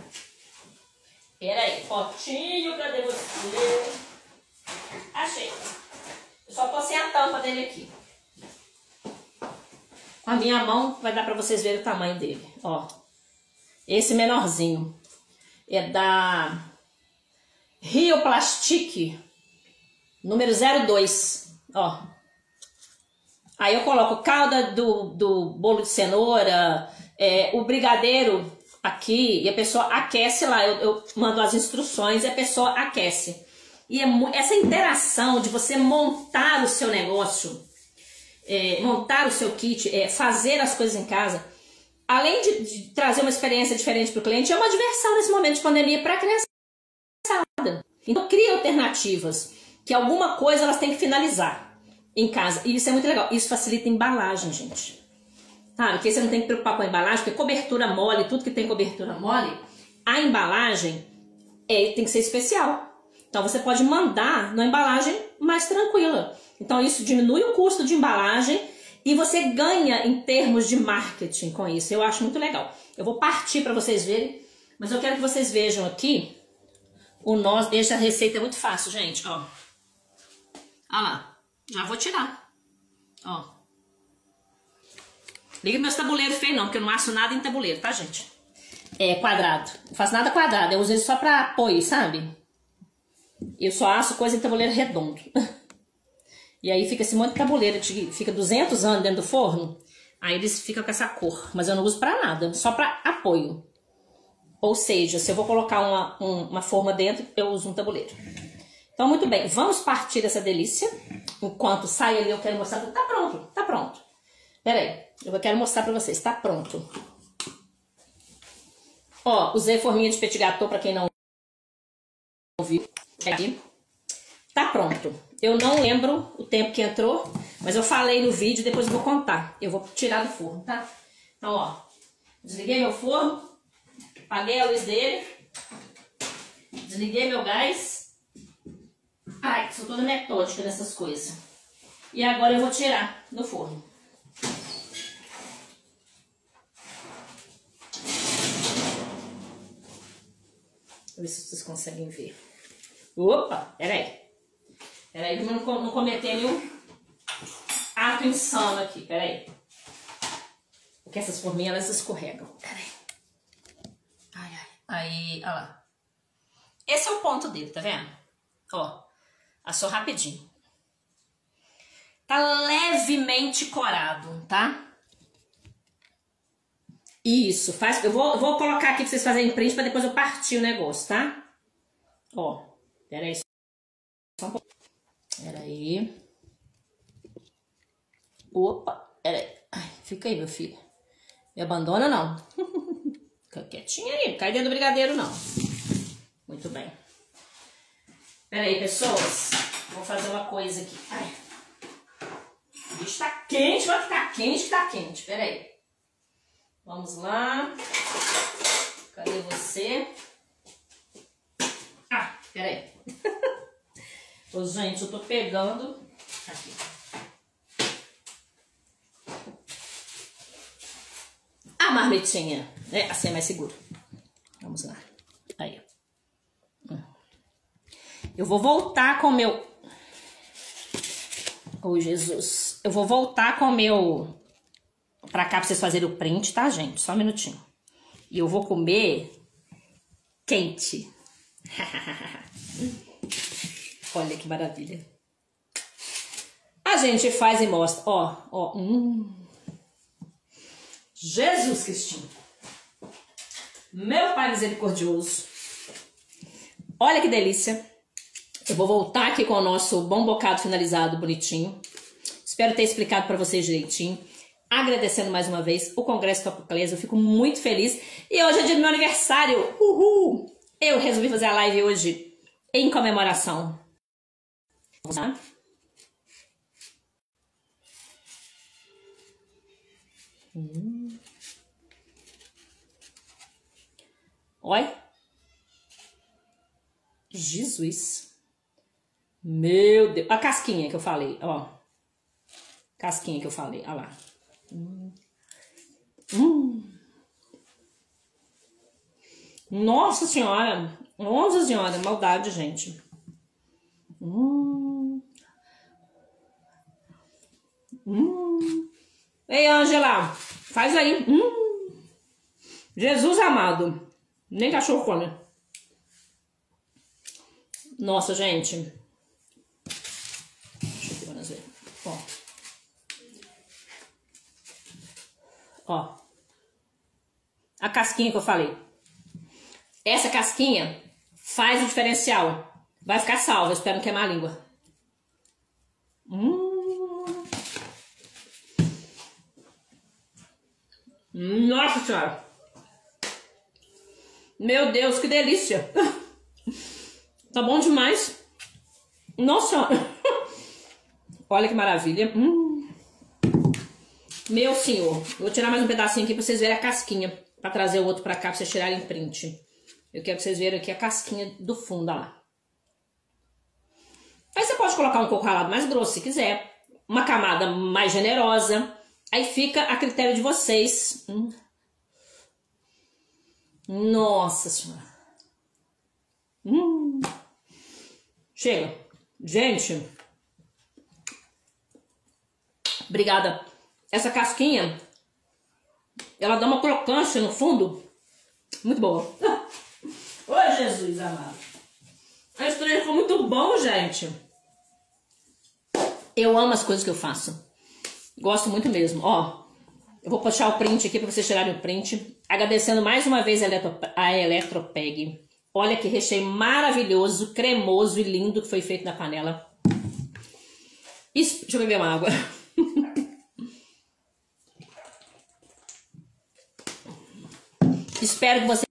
Speaker 1: Pera aí, potinho, cadê você? Achei. Eu só tô sem a tampa dele aqui. Com a minha mão vai dar pra vocês verem o tamanho dele. Ó, esse menorzinho é da Rio Plastic número zero dois. Ó, aí eu coloco calda do, do bolo de cenoura, é, o brigadeiro aqui, e a pessoa aquece lá. Eu, eu mando as instruções e a pessoa aquece. E é, essa interação de você montar o seu negócio é, montar o seu kit, é, fazer as coisas em casa, além de, de trazer uma experiência diferente para o cliente, é uma diversão nesse momento de pandemia para a criançada. Então, cria alternativas, que alguma coisa elas têm que finalizar em casa. E isso é muito legal. Isso facilita a embalagem, gente. Sabe? Porque você não tem que preocupar com a embalagem, porque cobertura mole, tudo que tem cobertura mole, a embalagem é, tem que ser especial. Então, você pode mandar na embalagem mais tranquila. Então, isso diminui o custo de embalagem e você ganha em termos de marketing com isso. Eu acho muito legal. Eu vou partir para vocês verem, mas eu quero que vocês vejam aqui o nós. Essa receita é muito fácil, gente. Ó. Olha lá. Já vou tirar. Ó. Liga meus tabuleiros feios não, porque eu não asso nada em tabuleiro, tá, gente? É quadrado. Não faço nada quadrado. Eu uso ele só para apoio, sabe? Eu só asso coisa em tabuleiro redondo. E aí fica esse monte de tabuleiro, fica duzentos anos dentro do forno, aí eles ficam com essa cor. Mas eu não uso pra nada, só pra apoio. Ou seja, se eu vou colocar uma, um, uma forma dentro, eu uso um tabuleiro. Então, muito bem, vamos partir dessa delícia. Enquanto sai ali, eu quero mostrar. Tá pronto, tá pronto. Pera aí, eu quero mostrar pra vocês, tá pronto. Ó, usei forminha de petit gâteau pra quem não viu. Aqui. Tá pronto. Eu não lembro o tempo que entrou, mas eu falei no vídeo, depois eu vou contar. Eu vou tirar do forno, tá? Então, ó, desliguei meu forno, apaguei a luz dele, desliguei meu gás. Ai, sou toda metódica nessas coisas. E agora eu vou tirar do forno. Deixa eu ver se vocês conseguem ver. Opa, peraí. Peraí, não, não cometer nenhum ato insano aqui, peraí. Porque essas forminhas, elas escorregam. Peraí. Ai, ai. Aí, olha lá. Esse é o ponto dele, tá vendo? Ó, assou rapidinho. Tá levemente corado, tá? Isso, faz. Eu vou, eu vou colocar aqui pra vocês fazerem print pra depois eu partir o negócio, tá? Ó, peraí. Só um pouco. Peraí. Opa, peraí. Ai, fica aí, meu filho. Me abandona, não. Fica quietinho aí, não cai dentro do brigadeiro, não. Muito bem. Peraí, pessoas. Vou fazer uma coisa aqui. Ai. O bicho tá quente, vai ficar quente que tá quente. Peraí. Vamos lá. Cadê você? Ah, peraí. Ô, gente, eu tô pegando aqui. A marmitinha, né? Assim é mais seguro. Vamos lá. Aí. Eu vou voltar com o meu... Ô, Jesus. Eu vou voltar com o meu... Pra cá pra vocês fazerem o print, tá, gente? Só um minutinho. E eu vou comer quente. Olha que maravilha. A gente faz e mostra. Ó, ó. Hum. Jesus Cristinho. Meu Pai misericordioso. Olha que delícia. Eu vou voltar aqui com o nosso bom bocado finalizado, bonitinho. Espero ter explicado para vocês direitinho. Agradecendo mais uma vez o Congresso Topoclés. Eu fico muito feliz. E hoje é dia do meu aniversário. Uhul! Eu resolvi fazer a live hoje em comemoração. Vamos lá? Hum. Olha. Jesus. Meu Deus. A casquinha que eu falei, ó. Casquinha que eu falei, olha lá. Hum. Hum. Nossa Senhora. Nossa Senhora, maldade, gente. Hum. Hum. Ei, Ângela, faz aí. Hum. Jesus amado. Nem cachorro come. Nossa, gente. Deixa eu ver mais ver. Ó. Ó. A casquinha que eu falei. Essa casquinha faz o diferencial. Vai ficar salva, espero não queimar a língua. Hum. Nossa senhora. Meu Deus, que delícia. Tá bom demais. Nossa. Olha que maravilha. Hum. Meu senhor. Vou tirar mais um pedacinho aqui pra vocês verem a casquinha. Pra trazer o outro pra cá, pra vocês tirarem print. Eu quero que vocês vejam aqui a casquinha do fundo, olha lá. Aí você pode colocar um coco ralado mais grosso se quiser. Uma camada mais generosa. Aí fica a critério de vocês. Hum. Nossa senhora. Hum. Chega. Gente. Obrigada. Essa casquinha, ela dá uma crocância no fundo. Muito boa. Oi, Jesus amado. Esse trem ficou muito bom, gente. Eu amo as coisas que eu faço. Gosto muito mesmo. Ó, eu vou puxar o print aqui para vocês tirarem o print. Agradecendo mais uma vez a, Eletro, a Eletropeg. Olha que recheio maravilhoso, cremoso e lindo que foi feito na panela. Isso, deixa eu beber uma água. Espero que vocês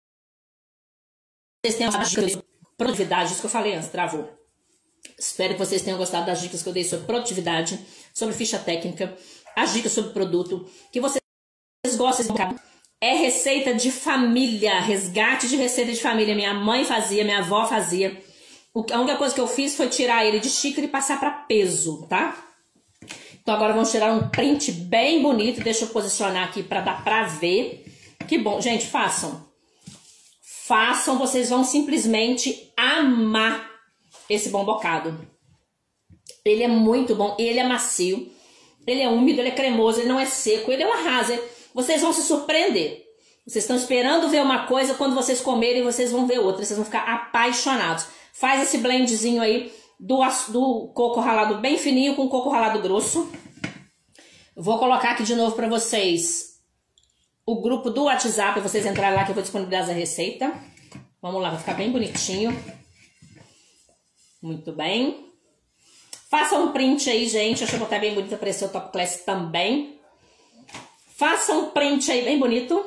Speaker 1: tenham gostado de produtividade, isso que eu falei antes, travou. Espero que vocês tenham gostado das dicas que eu dei sobre produtividade, sobre ficha técnica, as dicas sobre produto, que vocês gostem de. É receita de família, resgate de receita de família. Minha mãe fazia, minha avó fazia. A única coisa que eu fiz foi tirar ele de xícara e passar para peso, tá? Então agora vamos tirar um print bem bonito. Deixa eu posicionar aqui para dar para ver. Que bom, gente, façam. Façam, vocês vão simplesmente amar esse bom bocado. Ele é muito bom, ele é macio, ele é úmido, ele é cremoso, ele não é seco, ele é um arraso. Vocês vão se surpreender. Vocês estão esperando ver uma coisa, quando vocês comerem, vocês vão ver outra. Vocês vão ficar apaixonados. Faz esse blendzinho aí do, do coco ralado bem fininho com coco ralado grosso. Vou colocar aqui de novo para vocês o grupo do WhatsApp, para vocês entrarem lá que eu vou disponibilizar a receita. Vamos lá, vai ficar bem bonitinho. Muito bem. Faça um print aí, gente. Deixa eu botar bem bonito para aparecer o Top Class também. Faça um print aí bem bonito.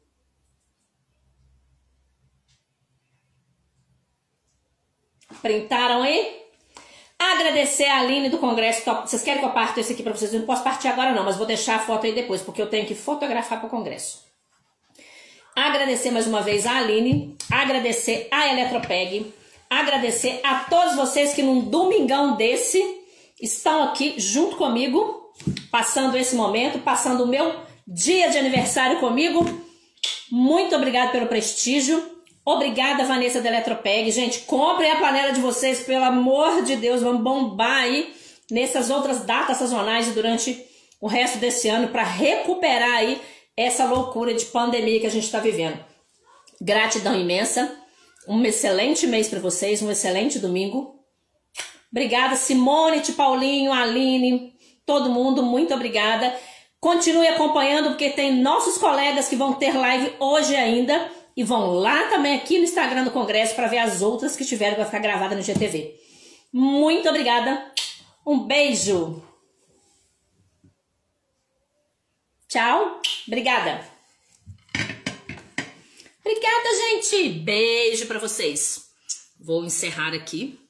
Speaker 1: Printaram aí? Agradecer a Aline do Congresso Top. Vocês querem que eu parta esse aqui para vocês? Eu não posso partir agora não, mas vou deixar a foto aí depois, porque eu tenho que fotografar para o Congresso. Agradecer mais uma vez a Aline. Agradecer a Eletropeg. Agradecer a todos vocês que num domingão desse estão aqui junto comigo, passando esse momento, passando o meu dia de aniversário comigo. Muito obrigada pelo prestígio. Obrigada, Vanessa da Eletropeg. Gente, comprem a panela de vocês, pelo amor de Deus. Vamos bombar aí nessas outras datas sazonais e durante o resto desse ano para recuperar aí essa loucura de pandemia que a gente está vivendo. Gratidão imensa. Um excelente mês para vocês, um excelente domingo. Obrigada, Simone, Paulinho, Aline, todo mundo, muito obrigada. Continue acompanhando, porque tem nossos colegas que vão ter live hoje ainda. E vão lá também aqui no Instagram do Congresso para ver as outras que tiveram para ficar gravada no G T V. Muito obrigada. Um beijo. Tchau. Obrigada. Obrigada, gente. Beijo para vocês. Vou encerrar aqui.